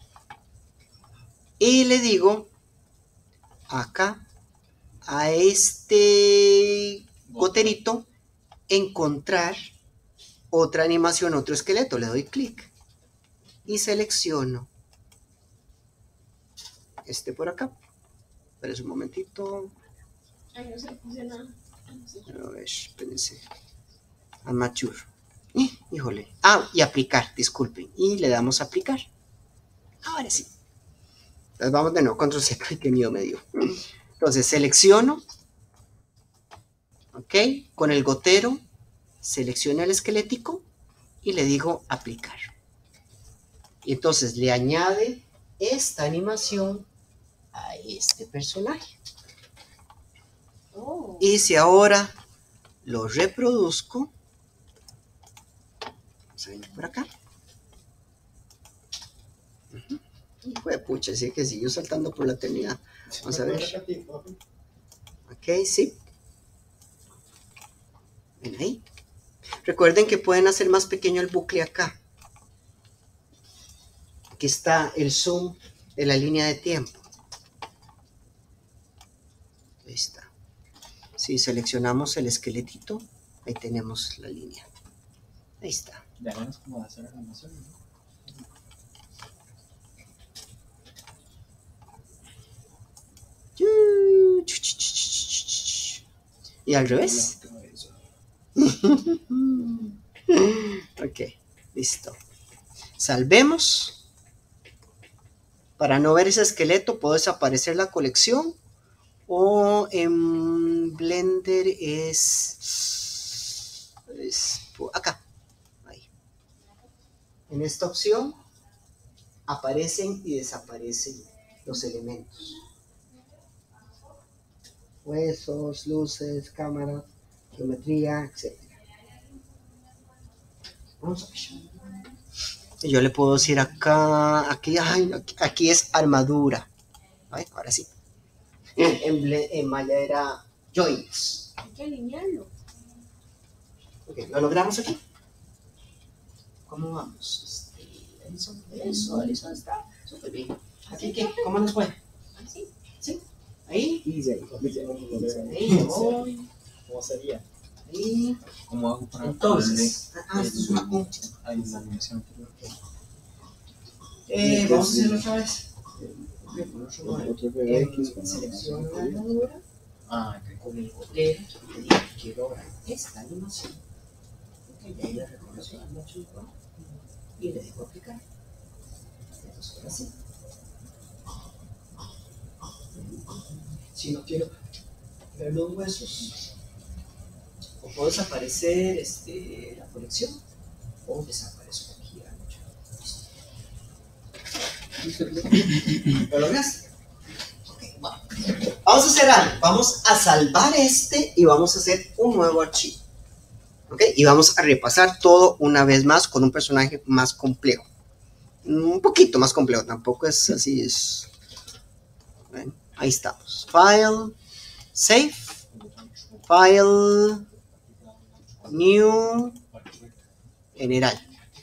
y le digo acá a este goterito encontrar otra animación, otro esqueleto, le doy clic y selecciono este por acá. Espera un momentito. Ay, no se le puse nada. A ver, espérense. Amateur. Eh, híjole. Ah, y aplicar, disculpen. Y le damos a aplicar. Ahora sí. Entonces vamos de nuevo, control C. Ay, qué miedo me dio. Entonces selecciono. Ok. Con el gotero selecciono el esquelético y le digo aplicar. Y entonces le añade esta animación a este personaje. Oh. Y si ahora lo reproduzco, vamos a venir por acá. Uh-huh. Hijo de pucha, sí que siguió saltando por la eternidad. Vamos a ver. Ok, sí. Ven ahí. Recuerden que pueden hacer más pequeño el bucle acá. Aquí está el zoom de la línea de tiempo. Ahí está. Si seleccionamos el esqueletito, ahí tenemos la línea. Ahí está. Ya menos como de hacer animación, ¿no? Y al revés. Ok, listo. Salvemos. Para no ver ese esqueleto, puedo desaparecer la colección. O en Blender es, es acá. Ahí. En esta opción aparecen y desaparecen los elementos. Huesos, luces, cámara, geometría, etcétera. Vamos a ver. Y yo le puedo decir acá, aquí, ay, aquí, aquí es armadura. Ay, ahora sí. En, en, en Maya era joints. Hay que alinearlo. Ok, ¿lo logramos aquí? ¿Cómo vamos? Este, eso, eso, eso está súper bien. ¿Aquí qué? ¿Cómo nos fue? Así. ¿Sí? ¿Ahí? Easy, Ahí, voy. ¿Cómo sería? Ahí. ¿Cómo hago para Entonces, ah, esto es una concha. Hay una animación anterior. Eh, vamos a hacerlo otra vez. Otro que Eh, X, selecciono la armadura Ah, ok. con el gotero y digo, quiero lograr esta animación. Ok, y ahí le reconozco la animación y le digo aplicar. Entonces, ahora sí. Si no quiero ver los huesos, o puedo desaparecer este, la colección, o desaparezco aquí. ¿Lo lograste? Okay, bueno. Vamos a hacer algo. Vamos a salvar este y vamos a hacer un nuevo archivo. ¿Ok? Y vamos a repasar todo una vez más con un personaje más complejo. Un poquito más complejo, tampoco es así. Es... Bueno, ahí estamos. File, Save, File, New, General.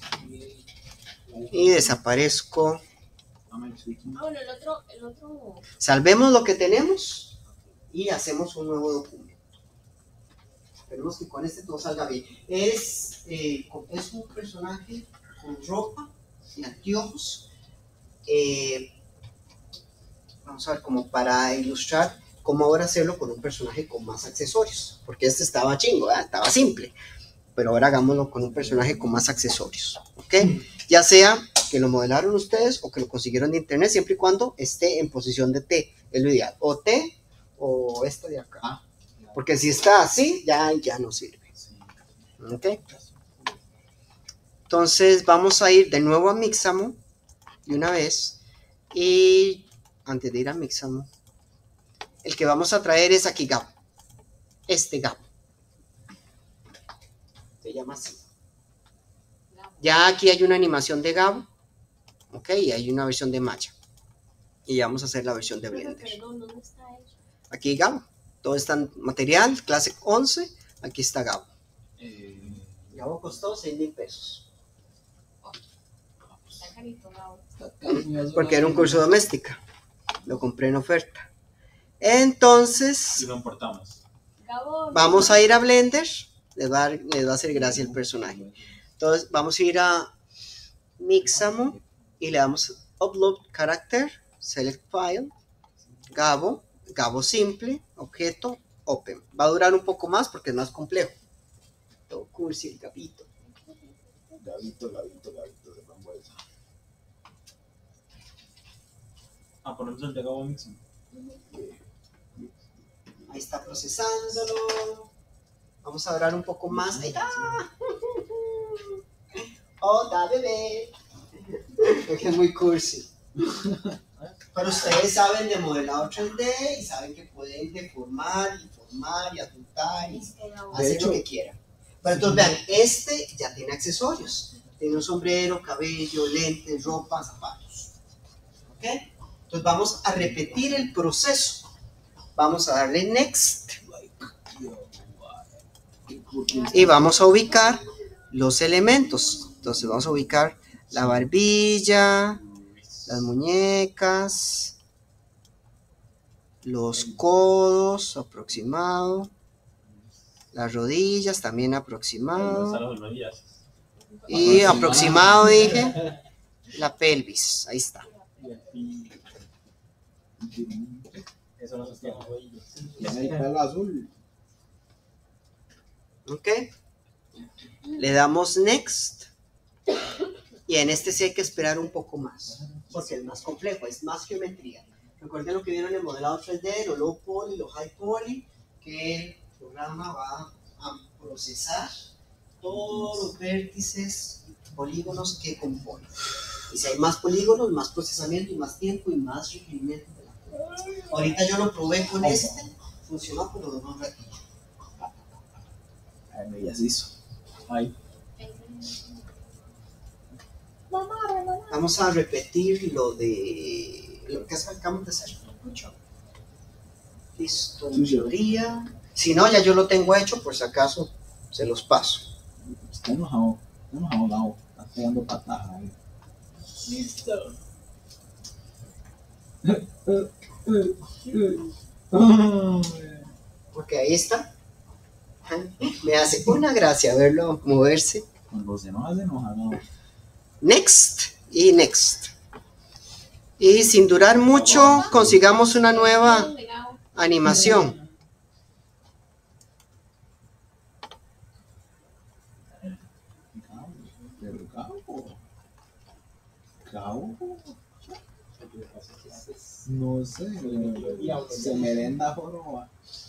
Y desaparezco. Ah, bueno, el otro, el otro. Salvemos lo que tenemos y hacemos un nuevo documento. Esperemos que con este todo salga bien. Es, eh, es un personaje con ropa y anteojos. Eh, vamos a ver, como para ilustrar cómo ahora hacerlo con un personaje con más accesorios. Porque este estaba chingo, ¿verdad? Estaba simple. Pero ahora hagámoslo con un personaje con más accesorios. ¿Ok? Ya sea que lo modelaron ustedes o que lo consiguieron de internet, siempre y cuando esté en posición de T, es lo ideal. O T o esta de acá. Ah, porque si está así, ya, ya no sirve. ¿Ok? Entonces vamos a ir de nuevo a Mixamo de una vez. Y antes de ir a Mixamo, el que vamos a traer es aquí Gabo. Este Gabo. Se llama así. Ya aquí hay una animación de Gabo. Ok, y hay una versión de Maya. Y ya vamos a hacer la versión de Blender. Perdón, ¿dónde está eso? Aquí Gabo. Todo está en material, clase once. Aquí está Gabo. eh, Gabo costó seis mil pesos. Está carito, Gabo. Porque era un curso doméstica. Lo compré en oferta. Entonces, y lo importamos. Gabo. vamos a ir a Blender. Les va a, les va a hacer gracia el personaje. Entonces, vamos a ir a Mixamo y le damos Upload Character, Select File, Gabo, Gabo simple, objeto, open. Va a durar un poco más porque es más complejo. Todo cursi el gabito. Gabito, gabito, gabito de frambuesa. Ah, ponemos el de Gabo Mixon. Ahí está procesándolo. Vamos a durar un poco más. Ahí está. Hola, bebé. Es que es muy cursi. Pero ustedes saben de modelado tres D y saben que pueden deformar y formar y adjuntar y hacer hecho, lo que quieran. Pero entonces vean, este ya tiene accesorios. Tiene un sombrero, cabello, lentes, ropa, zapatos. ¿Ok? Entonces vamos a repetir el proceso. Vamos a darle next. Y vamos a ubicar los elementos. Entonces vamos a ubicar la barbilla, las muñecas, los codos aproximado, las rodillas también aproximado, y aproximado dije la pelvis, ahí está. Eso no sostiene. Tiene el pelo azul. Ok, le damos next y en este sí hay que esperar un poco más porque es más complejo, es más geometría. Recuerden lo que vieron en el modelado tres D, lo low poly, lo high poly, que el programa va a procesar todos los vértices y polígonos que componen. Y si hay más polígonos, más procesamiento y más tiempo y más requerimiento de la cosa. Ahorita yo lo probé con este, funcionó por lo duró un ratito. Ay, me hizo. Ay. Vamos a repetir lo de lo que acabamos de hacer. Listo, en teoría. Si no, ya yo lo tengo hecho, por si acaso se los paso. Está enojado, está enojado, Gabo. Está pegando patadas ahí. Listo. Porque ahí está. Me hace una gracia verlo moverse. Cuando se enoja, se enoja, Gabo. Next y next. Y sin durar mucho, consigamos una nueva animación. Pero Gabo. Gabo. No sé. Se me venda joroba.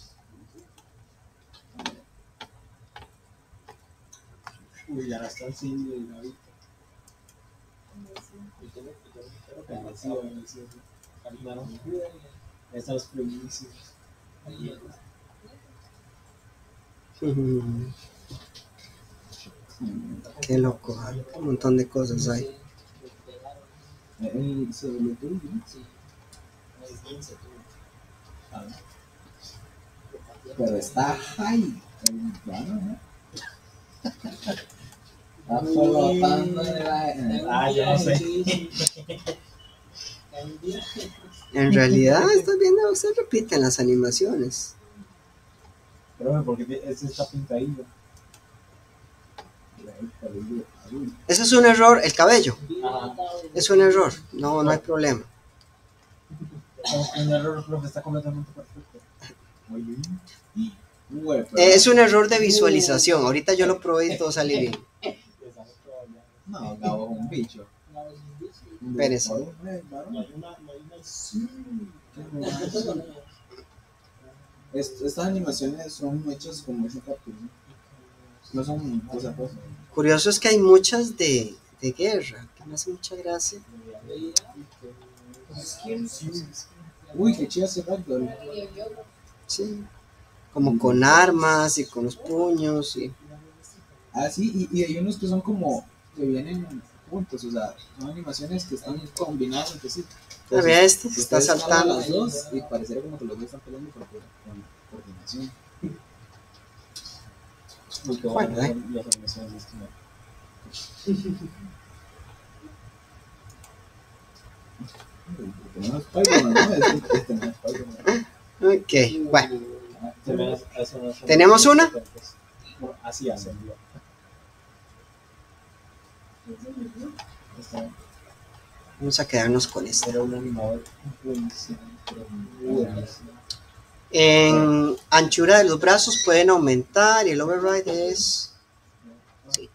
Uy, ya está haciendo el Gabito. Estas primicias. Qué loco, hay un montón de cosas ahí. Él se lo tuyo. Pero está high. Bueno, está flotando en el aire. Ah, yo no sé. En realidad, estás viendo, se repiten las animaciones. Pero porque este está pintadillo. Eso es un error, el cabello. Ajá. Es un error, no, no hay problema. Un error, profe, está completamente perfecto. Muy bien. Uy, pero- Eh, Es un error de visualización. Ahorita yo lo probé y todo salió bien. No, Gabo es un bicho. Espérese. No hay una, no hay una. Est- Estas animaciones son hechas con mucho captura. No son cosas pues. Curioso es que hay muchas de, de guerra, que me hace mucha gracia. Uy, qué chido ese ragdoll. Sí, como con armas y con los puños. Y... Ah, sí, y, y hay unos que son como que vienen juntos, o sea, son animaciones que están combinadas entre sí. Ah, vea este, Si está ustedes jalan saltando. los dos y pareciera como que los dos están peleando por, por, con coordinación. Muy qué Bueno, bueno, ¿eh? las animaciones de este modo. Porque no es Spider-Man, ¿no? Este, este no es Spider-Man. Ok, bueno. Se me hace- eso no es- ¿Tenemos una? Así hacen. Está- Vamos a quedarnos con esta. Era un animador buenísimo, pero buenísimo. En anchura de los brazos pueden aumentar y el override es... Sí.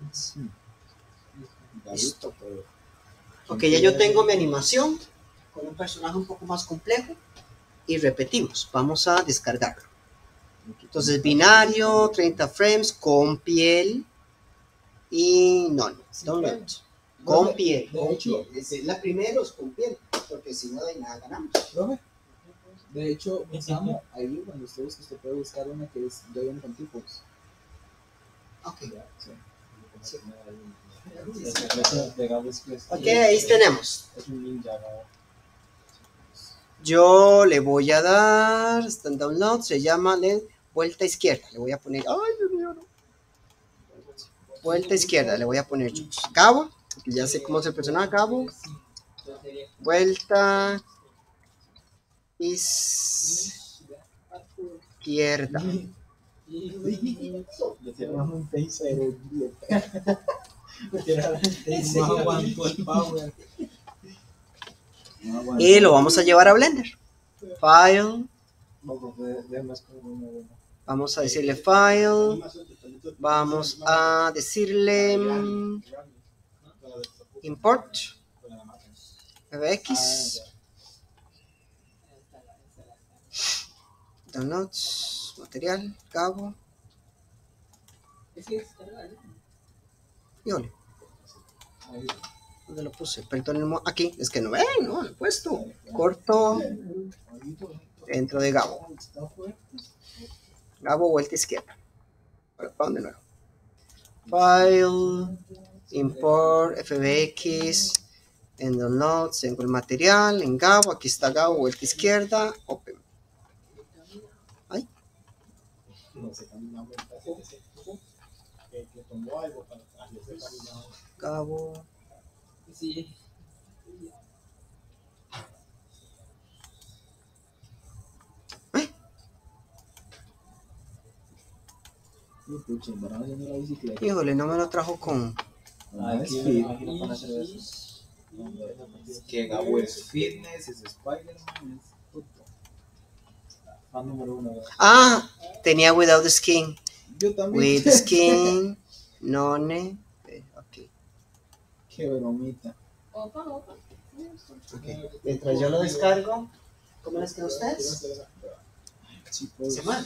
Listo. Ok, ya yo tengo mi animación con un personaje un poco más complejo y repetimos. Vamos a descargarlo. Entonces, binario, treinta frames con piel y no, download. Con piel, con piel. Es la primera es con piel, porque si no de nada ganamos. Profe, de hecho, pensamos ahí cuando usted busca, usted puede buscar una que es Doyen con tipos. Ok. Sí. Sí. El secreto de Gabo es que es- Ok, ahí tenemos. es un ninja, Gabo. Yo le voy a dar, está en download, se llama le- vuelta izquierda. Le voy a poner, ay Dios mío, no. Vuelta izquierda, le voy a poner yo. Gabo, porque ya sé cómo es el personaje, Gabo. Vuelta izquierda. Le tiraron un taser. Le tiraron un taser. No aguantó el power. No aguantó. Y lo vamos a llevar a Blender. File. No, profe, déjame escoger uno bueno. Vamos a decirle file. Vamos a decirle mm, import. F X. Downloads. Material. Cabo. Híjole. ¿Dónde lo puse? Perdón, aquí. Es que no ven, no, lo he puesto. Corto. Dentro de Gabo. Gabo, vuelta izquierda. ¿Para dónde nuevo? File. Import. F B X. En downloads. Tengo el material. En Gabo. Aquí está Gabo, vuelta izquierda. Open. Ay. No sé, caminaba que que tomó algo para hacerse caminar. Gabo. Sí. Y pucha, van haciendo la bicicleta. Híjole, no me lo trajo con. Ah, Aquí es yo me fit. imagino para hacer eso. Es que Gabo es fitness, es Spider-Man, es todo. Fan número uno. ¿verdad? Ah, tenía without skin. Yo también. With skin. None. Eh, ok. Qué bromita. Opa, opa. Okay. Mientras yo lo descargo, ¿cómo les queda a ustedes? Sí, pues. ¿Se mal?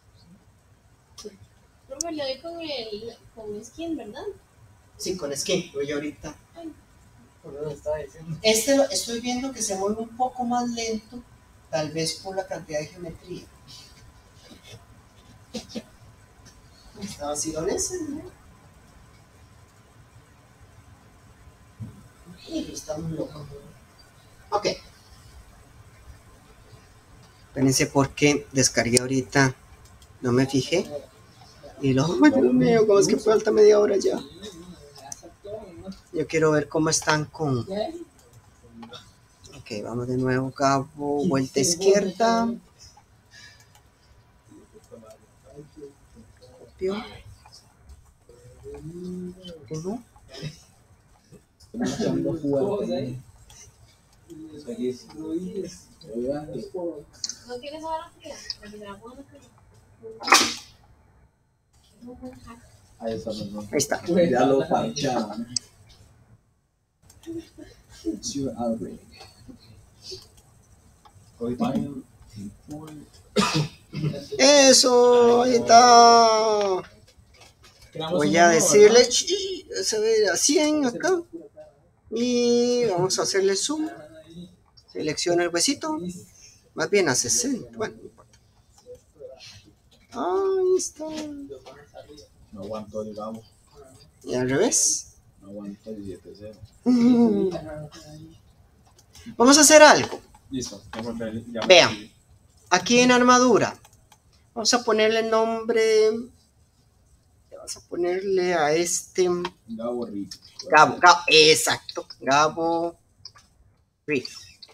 Profe, le doy con el con skin, ¿verdad? Sí, con skin. Voy ahorita. Por eso estaba diciendo. Este lo- estoy viendo que se mueve un poco más lento, tal vez por la cantidad de geometría. Está vacilones, ¿no? Y está muy loco. Ok. Espérense porque descargué ahorita. No me fijé. Y luego, ay Dios mío, ¿cómo es que falta media hora ya? Yo quiero ver cómo están con... Ok, vamos de nuevo, Gabo, vuelta izquierda. Copio. Uno. Estoy echando fuerte. Seguís. Oigan, ¿No tienes ahora fría? Porque se la pongo en el Ahí está, perdón. Ahí está. ya lo parchaban. Sure, Albrecht. File, import. Eso, ahí está. Voy a decirle, "Chi", se ve a cien acá. Y vamos a hacerle zoom. Selecciona el huesito. Más bien a sesenta. Bueno, no importa. Ahí está. No aguantó el Gabo. Y al revés. No aguantó el siete cero. Vamos a hacer algo. Listo. Ya me- ya me- Vean. Aquí en armadura. Vamos a ponerle nombre. Vamos a ponerle a este. Gabo Rick. Gabo, Gabo, exacto. Gabo Riff.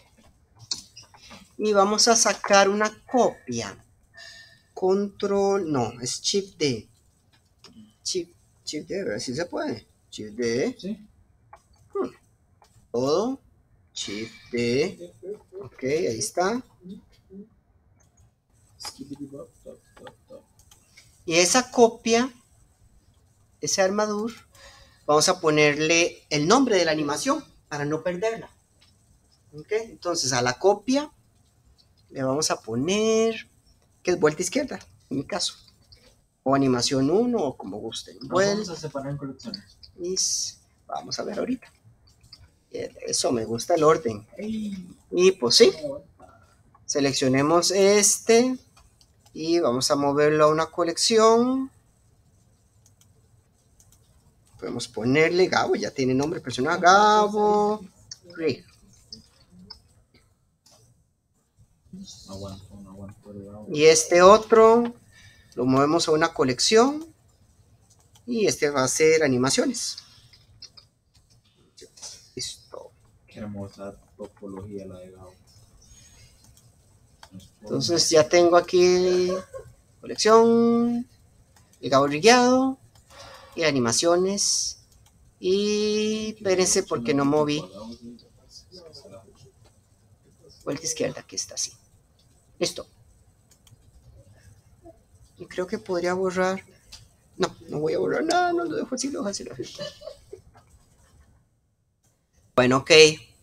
Y vamos a sacar una copia. Control, no, es Shift D. Shift, Shift D, a ver si se puede. Shift D. Sí. Hmm. Todo. Shift D. Ok, ahí está. Skibidi-bop, top, top, top. Y esa copia, ese armadura, vamos a ponerle el nombre de la animación para no perderla. ¿Ok? Entonces a la copia le vamos a poner, que es vuelta izquierda, en mi caso. O animación uno, o como gusten. Nos Vuelta. vamos a separar en colecciones. Vamos a ver ahorita. Eso, me gusta el orden. Y pues sí, seleccionemos este y vamos a moverlo a una colección. Podemos ponerle Gabo, ya tiene nombre personal, Gabo Rick. No aguanto, no aguanto el Gabo. Y este otro lo movemos a una colección y este va a ser animaciones. Listo. Qué hermosa topología la de Gabo. Entonces ya tengo aquí colección, el Gabo Rigueado y animaciones. Y espérense porque no moví. Vuelta izquierda, aquí está así. Listo. Y creo que podría borrar. No, no voy a borrar nada, no lo dejo así, lo dejo así. Lo dejo así. Bueno, ok.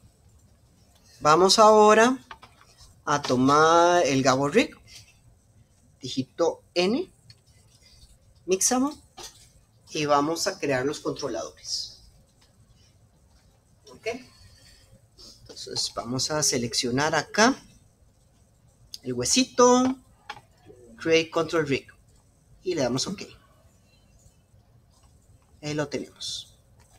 Vamos ahora a tomar el Gabo Rig. Dígito N. Mixamo. Y vamos a crear los controladores. Ok. Entonces vamos a seleccionar acá el huesito. Create Control Rig. Y le damos OK. Ahí lo tenemos.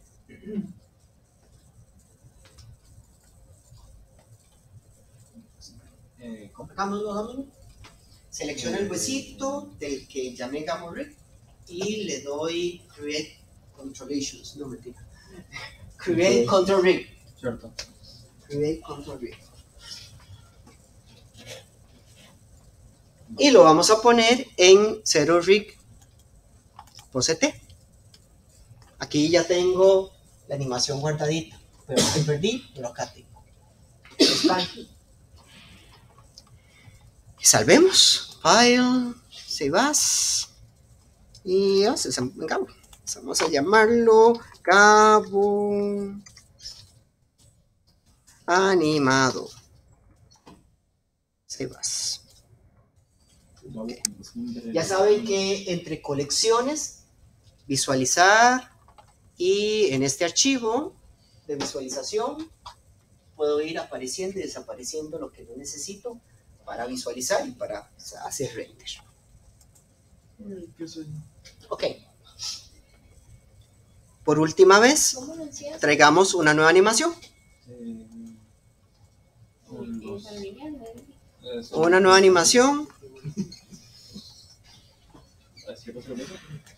Eh, ¿cómo? Hagámoslo, hagámoslo. Selecciono el huesito del que llamé Gabo Rig y le doy Create Controlations. No, mentira. Create Control Rig. Cierto. Create Control Rig. Y lo vamos a poner en cero rig pose T. Aquí ya tengo la animación guardadita, pero que perdí, pero acá tengo. Está aquí. Y salvemos. File, save as. Y vamos, vamos a llamarlo Gabo Animado. Save as. Okay. Ya saben que entre colecciones, visualizar y en este archivo de visualización puedo ir apareciendo y desapareciendo lo que no necesito para visualizar y para hacer render. Ok. Por última vez, ¿Cómo lo hacías? traigamos una nueva animación. Eh, En familiar, ¿no? eso. Una nueva animación. ¿Así lo primero?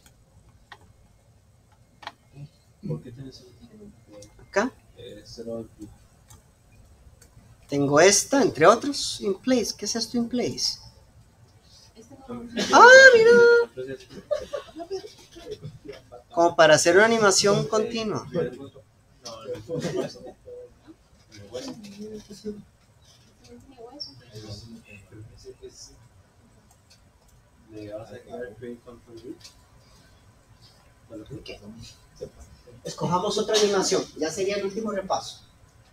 ¿Por qué tienes Acá eh, cero? tengo esta, entre otros. In place. ¿Qué es esto in place? Este no lo Ah, mira. Como para hacer una animación continua. No, el hueso. El hueso. tiene hueso. Le vas a crear Create Control Rig. Ok. Escojamos otra animación. Ya sería el último repaso.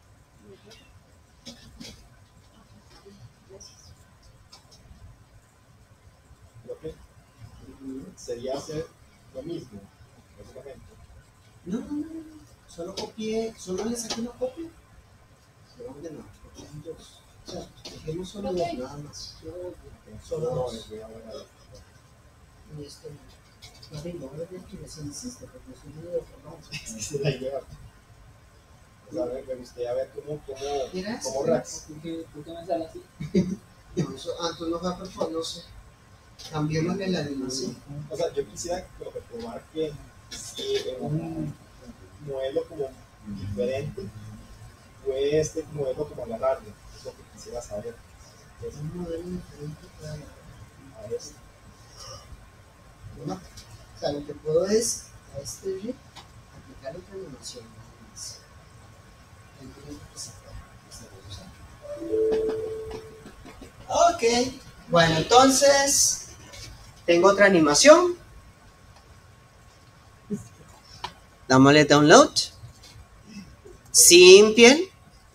Creo que sería hacer lo mismo, básicamente. No, no, no. Solo copié, solo le saqué una copia. Solo de nuevo, copié dos. O sea, dejemos solo dos nada más. Solo No, dos. les voy a ver a- Y este no tengo que ver que recién hiciste, porque es un video Es que se la lleva. O sea, me me gustaría ver cómo, cómo, Mira, cómo sí. reacciona. ¿Por qué, ¿Por qué me sale así? No, eso, ah, tú no vas a por no sé. Cambiémosle la animación. O sea, yo quisiera como que probar que si en un modelo como diferente fue este modelo como agarrarlo. Es lo que quisiera saber. Es un modelo diferente para A este. ¿no? O sea, lo que puedo es a este rig aplicar otra animación. Nada más. Entonces, que se pueda. Se puede usar. Ok. Bueno, entonces, tengo otra animación. Dámosle download. Sin piel.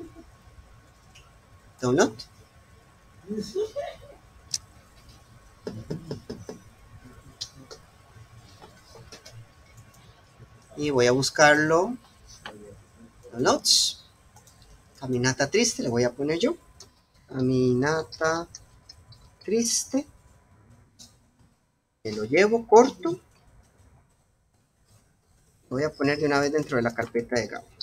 Download. Y voy a buscarlo. Downloads. Caminata triste, le voy a poner yo. Caminata triste. Me lo llevo corto. Lo voy a poner de una vez dentro de la carpeta de Gabo.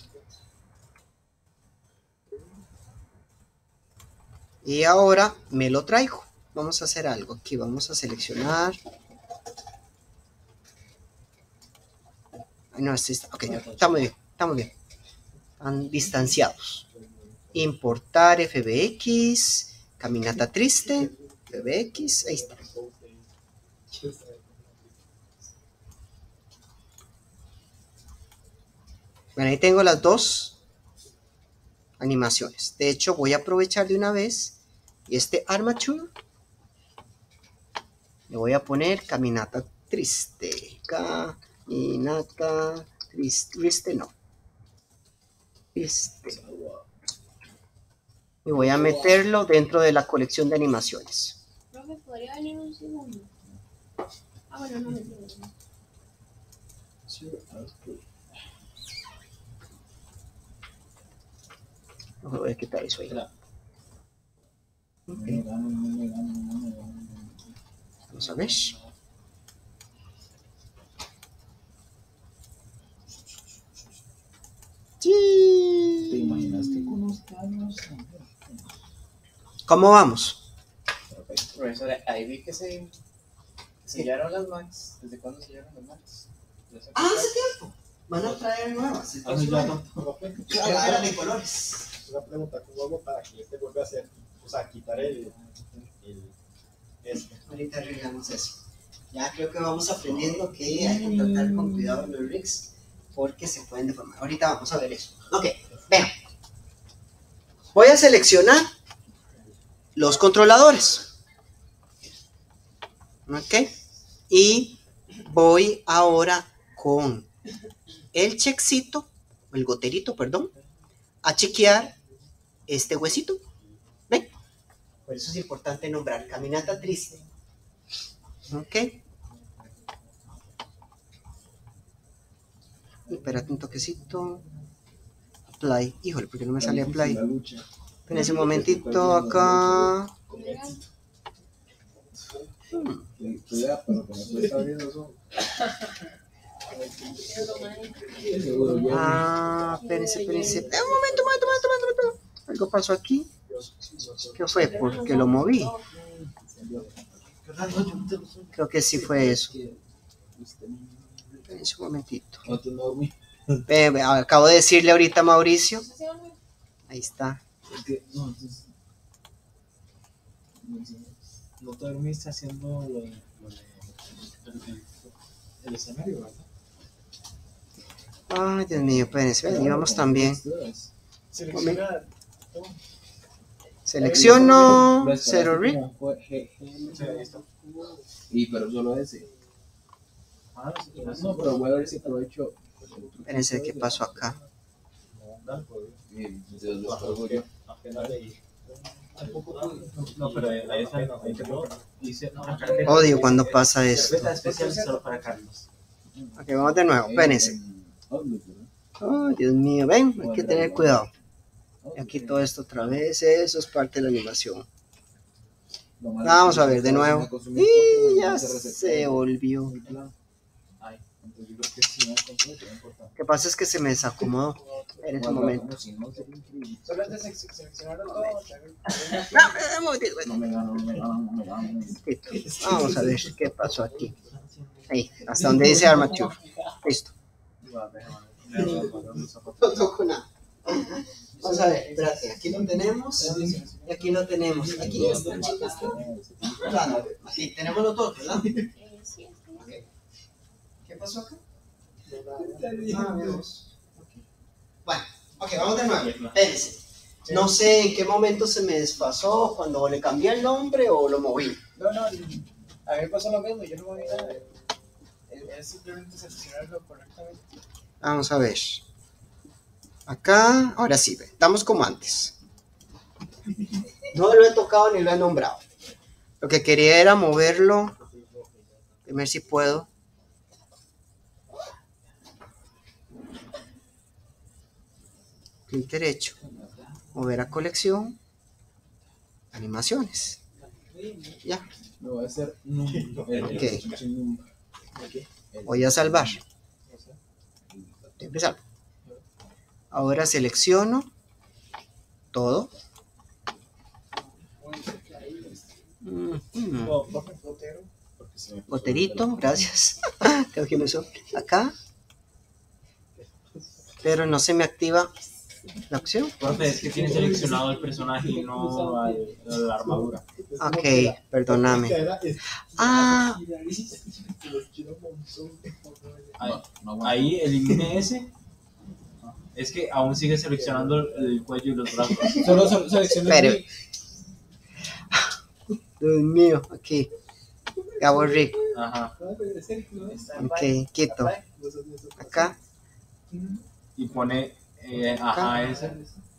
Y ahora me lo traigo. Vamos a hacer algo aquí. Vamos a seleccionar. Ay, no, este está. Ok, está muy bien. Está muy bien. Están distanciados. Importar F B X. Caminata triste. F B X. Ahí está. Bueno, ahí tengo las dos animaciones. De hecho, voy a aprovechar de una vez y este armature le voy a poner caminata triste. Caminata triste. Triste no. Triste. Y voy a meterlo dentro de la colección de animaciones. Profe, ¿podría venir un segundo? Ah, bueno, no me entiendo. Voy a quitar eso ahí. Okay. Vamos a ver. Sí. ¿Te imaginas que con los años? ¿Cómo vamos? Profesora, ahí vi que se sellaron las Macs. ¿Desde cuándo sellaron las Macs? Ah, hace tiempo. Van a traer nuevas. Ah, sí, ya no. Eran de colores. Una pregunta, ¿cómo hago para que este vuelva a hacer? O sea, quitar el, el este. Ahorita arreglamos eso. Ya creo que vamos aprendiendo que hay que tratar con cuidado los rigs porque se pueden deformar. Ahorita vamos a ver eso. Ok, vean. Voy a seleccionar los controladores. Ok. Y voy ahora con el checkcito, el goterito, perdón, a chequear este huesito. ¿Ven? Por eso es importante nombrar caminata triste. Ok. Y espérate un toquecito. Apply. Híjole, porque no me sale apply. En ese momentito acá. Hmm. Cuidado, pero como tú estás viendo eso. Ah, espérense, espérense. Eh, un momento, un momento, un momento, un momento. Algo pasó aquí. ¿Qué fue? Porque lo moví. Creo que sí fue eso. Espérense un momentito. No te dormí. Eh, acabo de decirle ahorita a Mauricio. Ahí está. Es que, no, entonces. No te dormiste haciendo lo de. Lo de el, el escenario, ¿verdad? Ay, Dios mío, espérense. Ven, íbamos también. Selecciona. Selecciono Zero Rig. Y pero solo ese. No, pero voy a ver si aprovecho. Espérense, ¿qué pasó acá? No, pero ahí está. Ahí te puedo. Dice. Odio cuando pasa esto. Carpeta especial solo para Carlos. Ok, vamos de nuevo. Espérense. Ay, Dios mío, ven, hay que tener cuidado. Y aquí todo esto otra vez, eso es parte de la animación. Vamos a ver de nuevo. Y ya se volvió. Lo que pasa es que se me desacomodó. En un momento. Solo es de seleccionar todo. No, un momentito. Vamos a ver qué pasó aquí. Ahí, hasta donde dice Armature. Listo. No toco nada. Vamos a ver, espérate, aquí lo tenemos y aquí lo tenemos. Aquí está, chicas. Aquí tenemos los dos, ¿verdad? Okay. ¿Qué pasó acá? Ah, Dios. Okay. Bueno, ok, vamos de nuevo. Espérense. No sé en qué momento se me desfasó, cuando le cambié el nombre o lo moví. No, no, a mí me pasó lo mismo, yo no me vi nada. Es, es simplemente seleccionarlo correctamente. Vamos a ver. Acá, ahora sí, ve, estamos como antes. No lo he tocado ni lo he nombrado. Lo que quería era moverlo. A ver si puedo. Clic derecho. Mover a colección. Animaciones. Ya. Lo voy a hacer. No, Ok. Voy a salvar. Empezar. Ahora selecciono todo. Mm-hmm. Boterito, gracias. Creo que me hizo acá. Pero no se me activa la opción. Profe, es que tiene seleccionado el personaje y no al- a la armadura. Ok, perdóname. Ah, Ahí, ahí elimine ese. Es que aún sigue seleccionando el cuello y los brazos. Solo se- selecciona el espere. Dios mío, aquí. Gabo Rick. Ajá. Ok, quito. Acá. Y pone, eh, ajá, ese.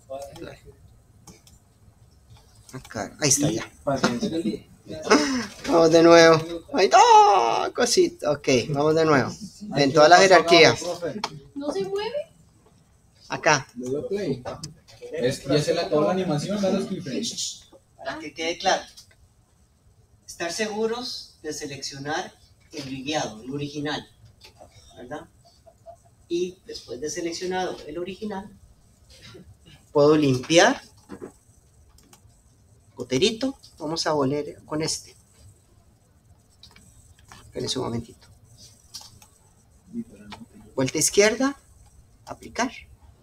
Acá. Ahí está ya. Paciencia. Vamos de nuevo. Ahí está. Cosita. Ok, vamos de nuevo. En toda la jerarquía. ¿No se mueve? Acá. Le doy play. Es, ya se le acabó la animación, da los keyframes. Para que quede claro. Estar seguros de seleccionar el rigueado, el original. ¿Verdad? Y después de seleccionado el original, puedo limpiar. Goterito. Vamos a volver con este. Espérense un momentito. Vuelta izquierda. Aplicar.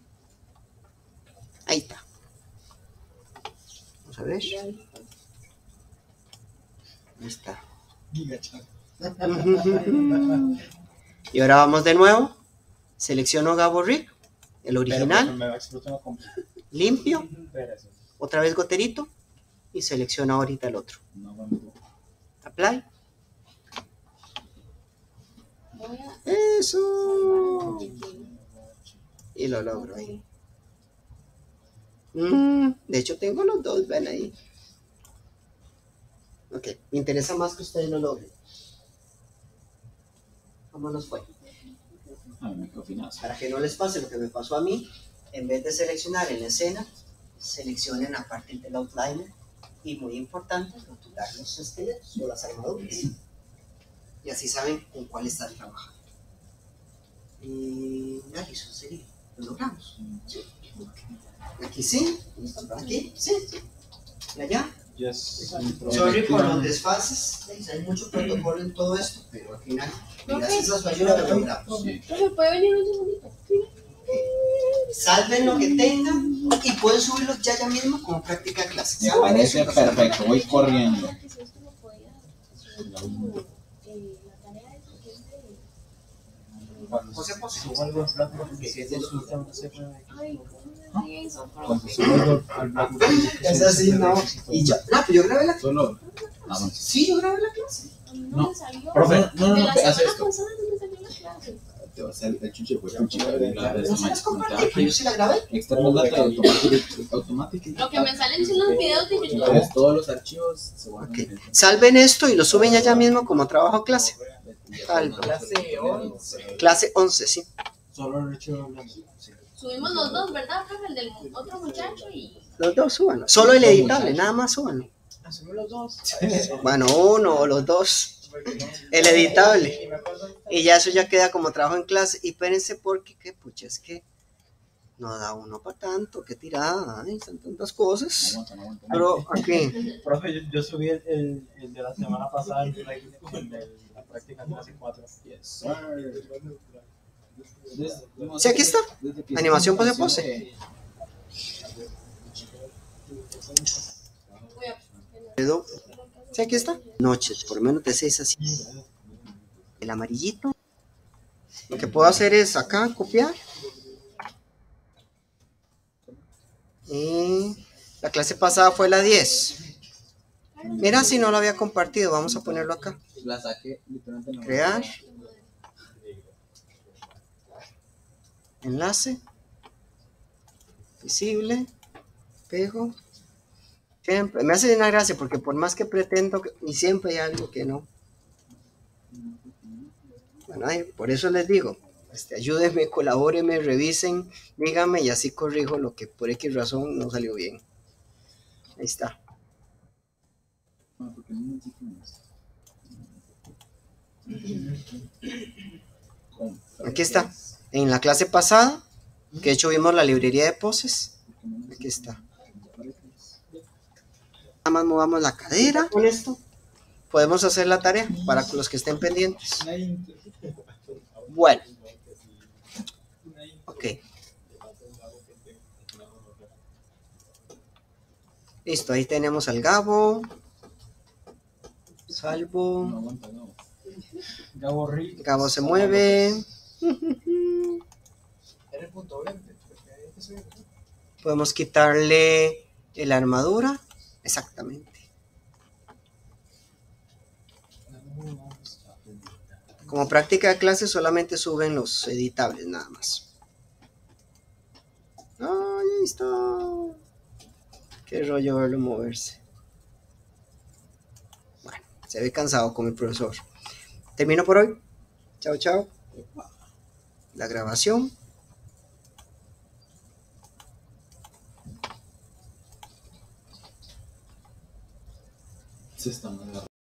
Ahí está. Vamos a ver. Ahí está. Y ahora vamos de nuevo. Selecciono Gabo Rick, el original. Me va a explotar una compu. Limpio. Espérese. Otra vez Goterito. Y selecciono ahorita el otro. Apply. Voy a... Eso. Y lo logro ahí. Mm, de hecho tengo los dos, ven ahí. Ok, me interesa más que ustedes lo logren. ¿Cómo nos fue? Para que no les pase lo que me pasó a mí, en vez de seleccionar en la escena, seleccionen a partir del outliner y, muy importante, rotular los esqueletos o las armaduras. Y así saben con cuál están trabajando. Y ya, eso sería. Lo logramos. Sí. Aquí sí, aquí sí, sí. Y allá. Yes. Sorry por los desfases, hay mucho protocolo en todo esto, pero al final, gracias a su ayuda lo logramos. Profe, ¿puede venir un segundito? Salven lo que tengan y pueden subirlos ya ya mismo como práctica de clase. Me Salven parece eso. perfecto, voy corriendo. Que si esto lo podía subir como, eh, la tarea esa que es de... Cuando José, José. subo algo al Blackboard, porque si es de su no se puede. Ay, ¿cómo me hace eso, Cuando profe? subo algo al Blackboard. Es así, no. Y yo, no, pues yo grabé la clase. Solo. Vamos. Sí, yo grabé la clase. A mí no No. me salió. Profe, no, no, De no, la haz semana esto. pasada no me salió la clase. Te va a hacer el chuche, pues chuche. La de No se las compartí, pero yo sí la grabé. Externo data automático. automático. Lo que me salen son los videos de YouTube. Entonces todos los archivos se van Ok. Salven esto y lo suben ya ya mismo como trabajo clase. Salvo. Clase once. Clase once, sí. Solo el archivo blanco. Sí. Subimos los dos, ¿verdad, profe? El del otro muchacho y... Los dos súbanlo. Solo el editable, nada más súbanlo. Asumimos los dos. Bueno, uno o los dos. El editable. Y ya eso ya queda como trabajo en clase. Y espérense porque, que pucha, es que no da uno para tanto. Qué tirada, ay, son tantas cosas. Aguanta, no aguanta. Pero aquí, Profe, yo, yo subí el, el, el de la semana pasada, el, Play- el de la práctica clase cuatro. Yes, sir. Desde- Sí, aquí está. desde que Animación hicimos pose pose. de- Voy a... quedó. Sí, aquí está. Noches, por lo menos de seis a siete. El amarillito. Lo que puedo hacer es acá copiar. Y la clase pasada fue la diez. Mira si no lo había compartido, vamos a ponerlo acá. La saqué literalmente. No. Crear. Enlace. Visible. Pego. Siempre, me hace una gracia porque por más que pretendo, y siempre hay algo que no. Bueno, ay, por eso les digo, este, ayúdenme, colabórenme, revisen, díganme y así corrijo lo que por X razón no salió bien. Ahí está. No, porque no necesito eso. Aquí está. En la clase pasada, que de hecho vimos la librería de poses. Aquí está. Nada más movamos la cadera con esto. Podemos hacer la tarea para los que estén pendientes. Bueno. Ok. Listo, ahí tenemos al Gabo. Salvo. No aguanta, no. Gabo Ri. Gabo se mueve. Era el punto veinte. Porque ahí que se ve. Podemos quitarle la armadura. Exactamente. Como práctica de clase solamente suben los editables nada más. ¡Ay, ahí está! Qué rollo verlo moverse. Bueno, se ve cansado con el profesor. Termino por hoy. Chao, chao. La grabación. Se están agarrando.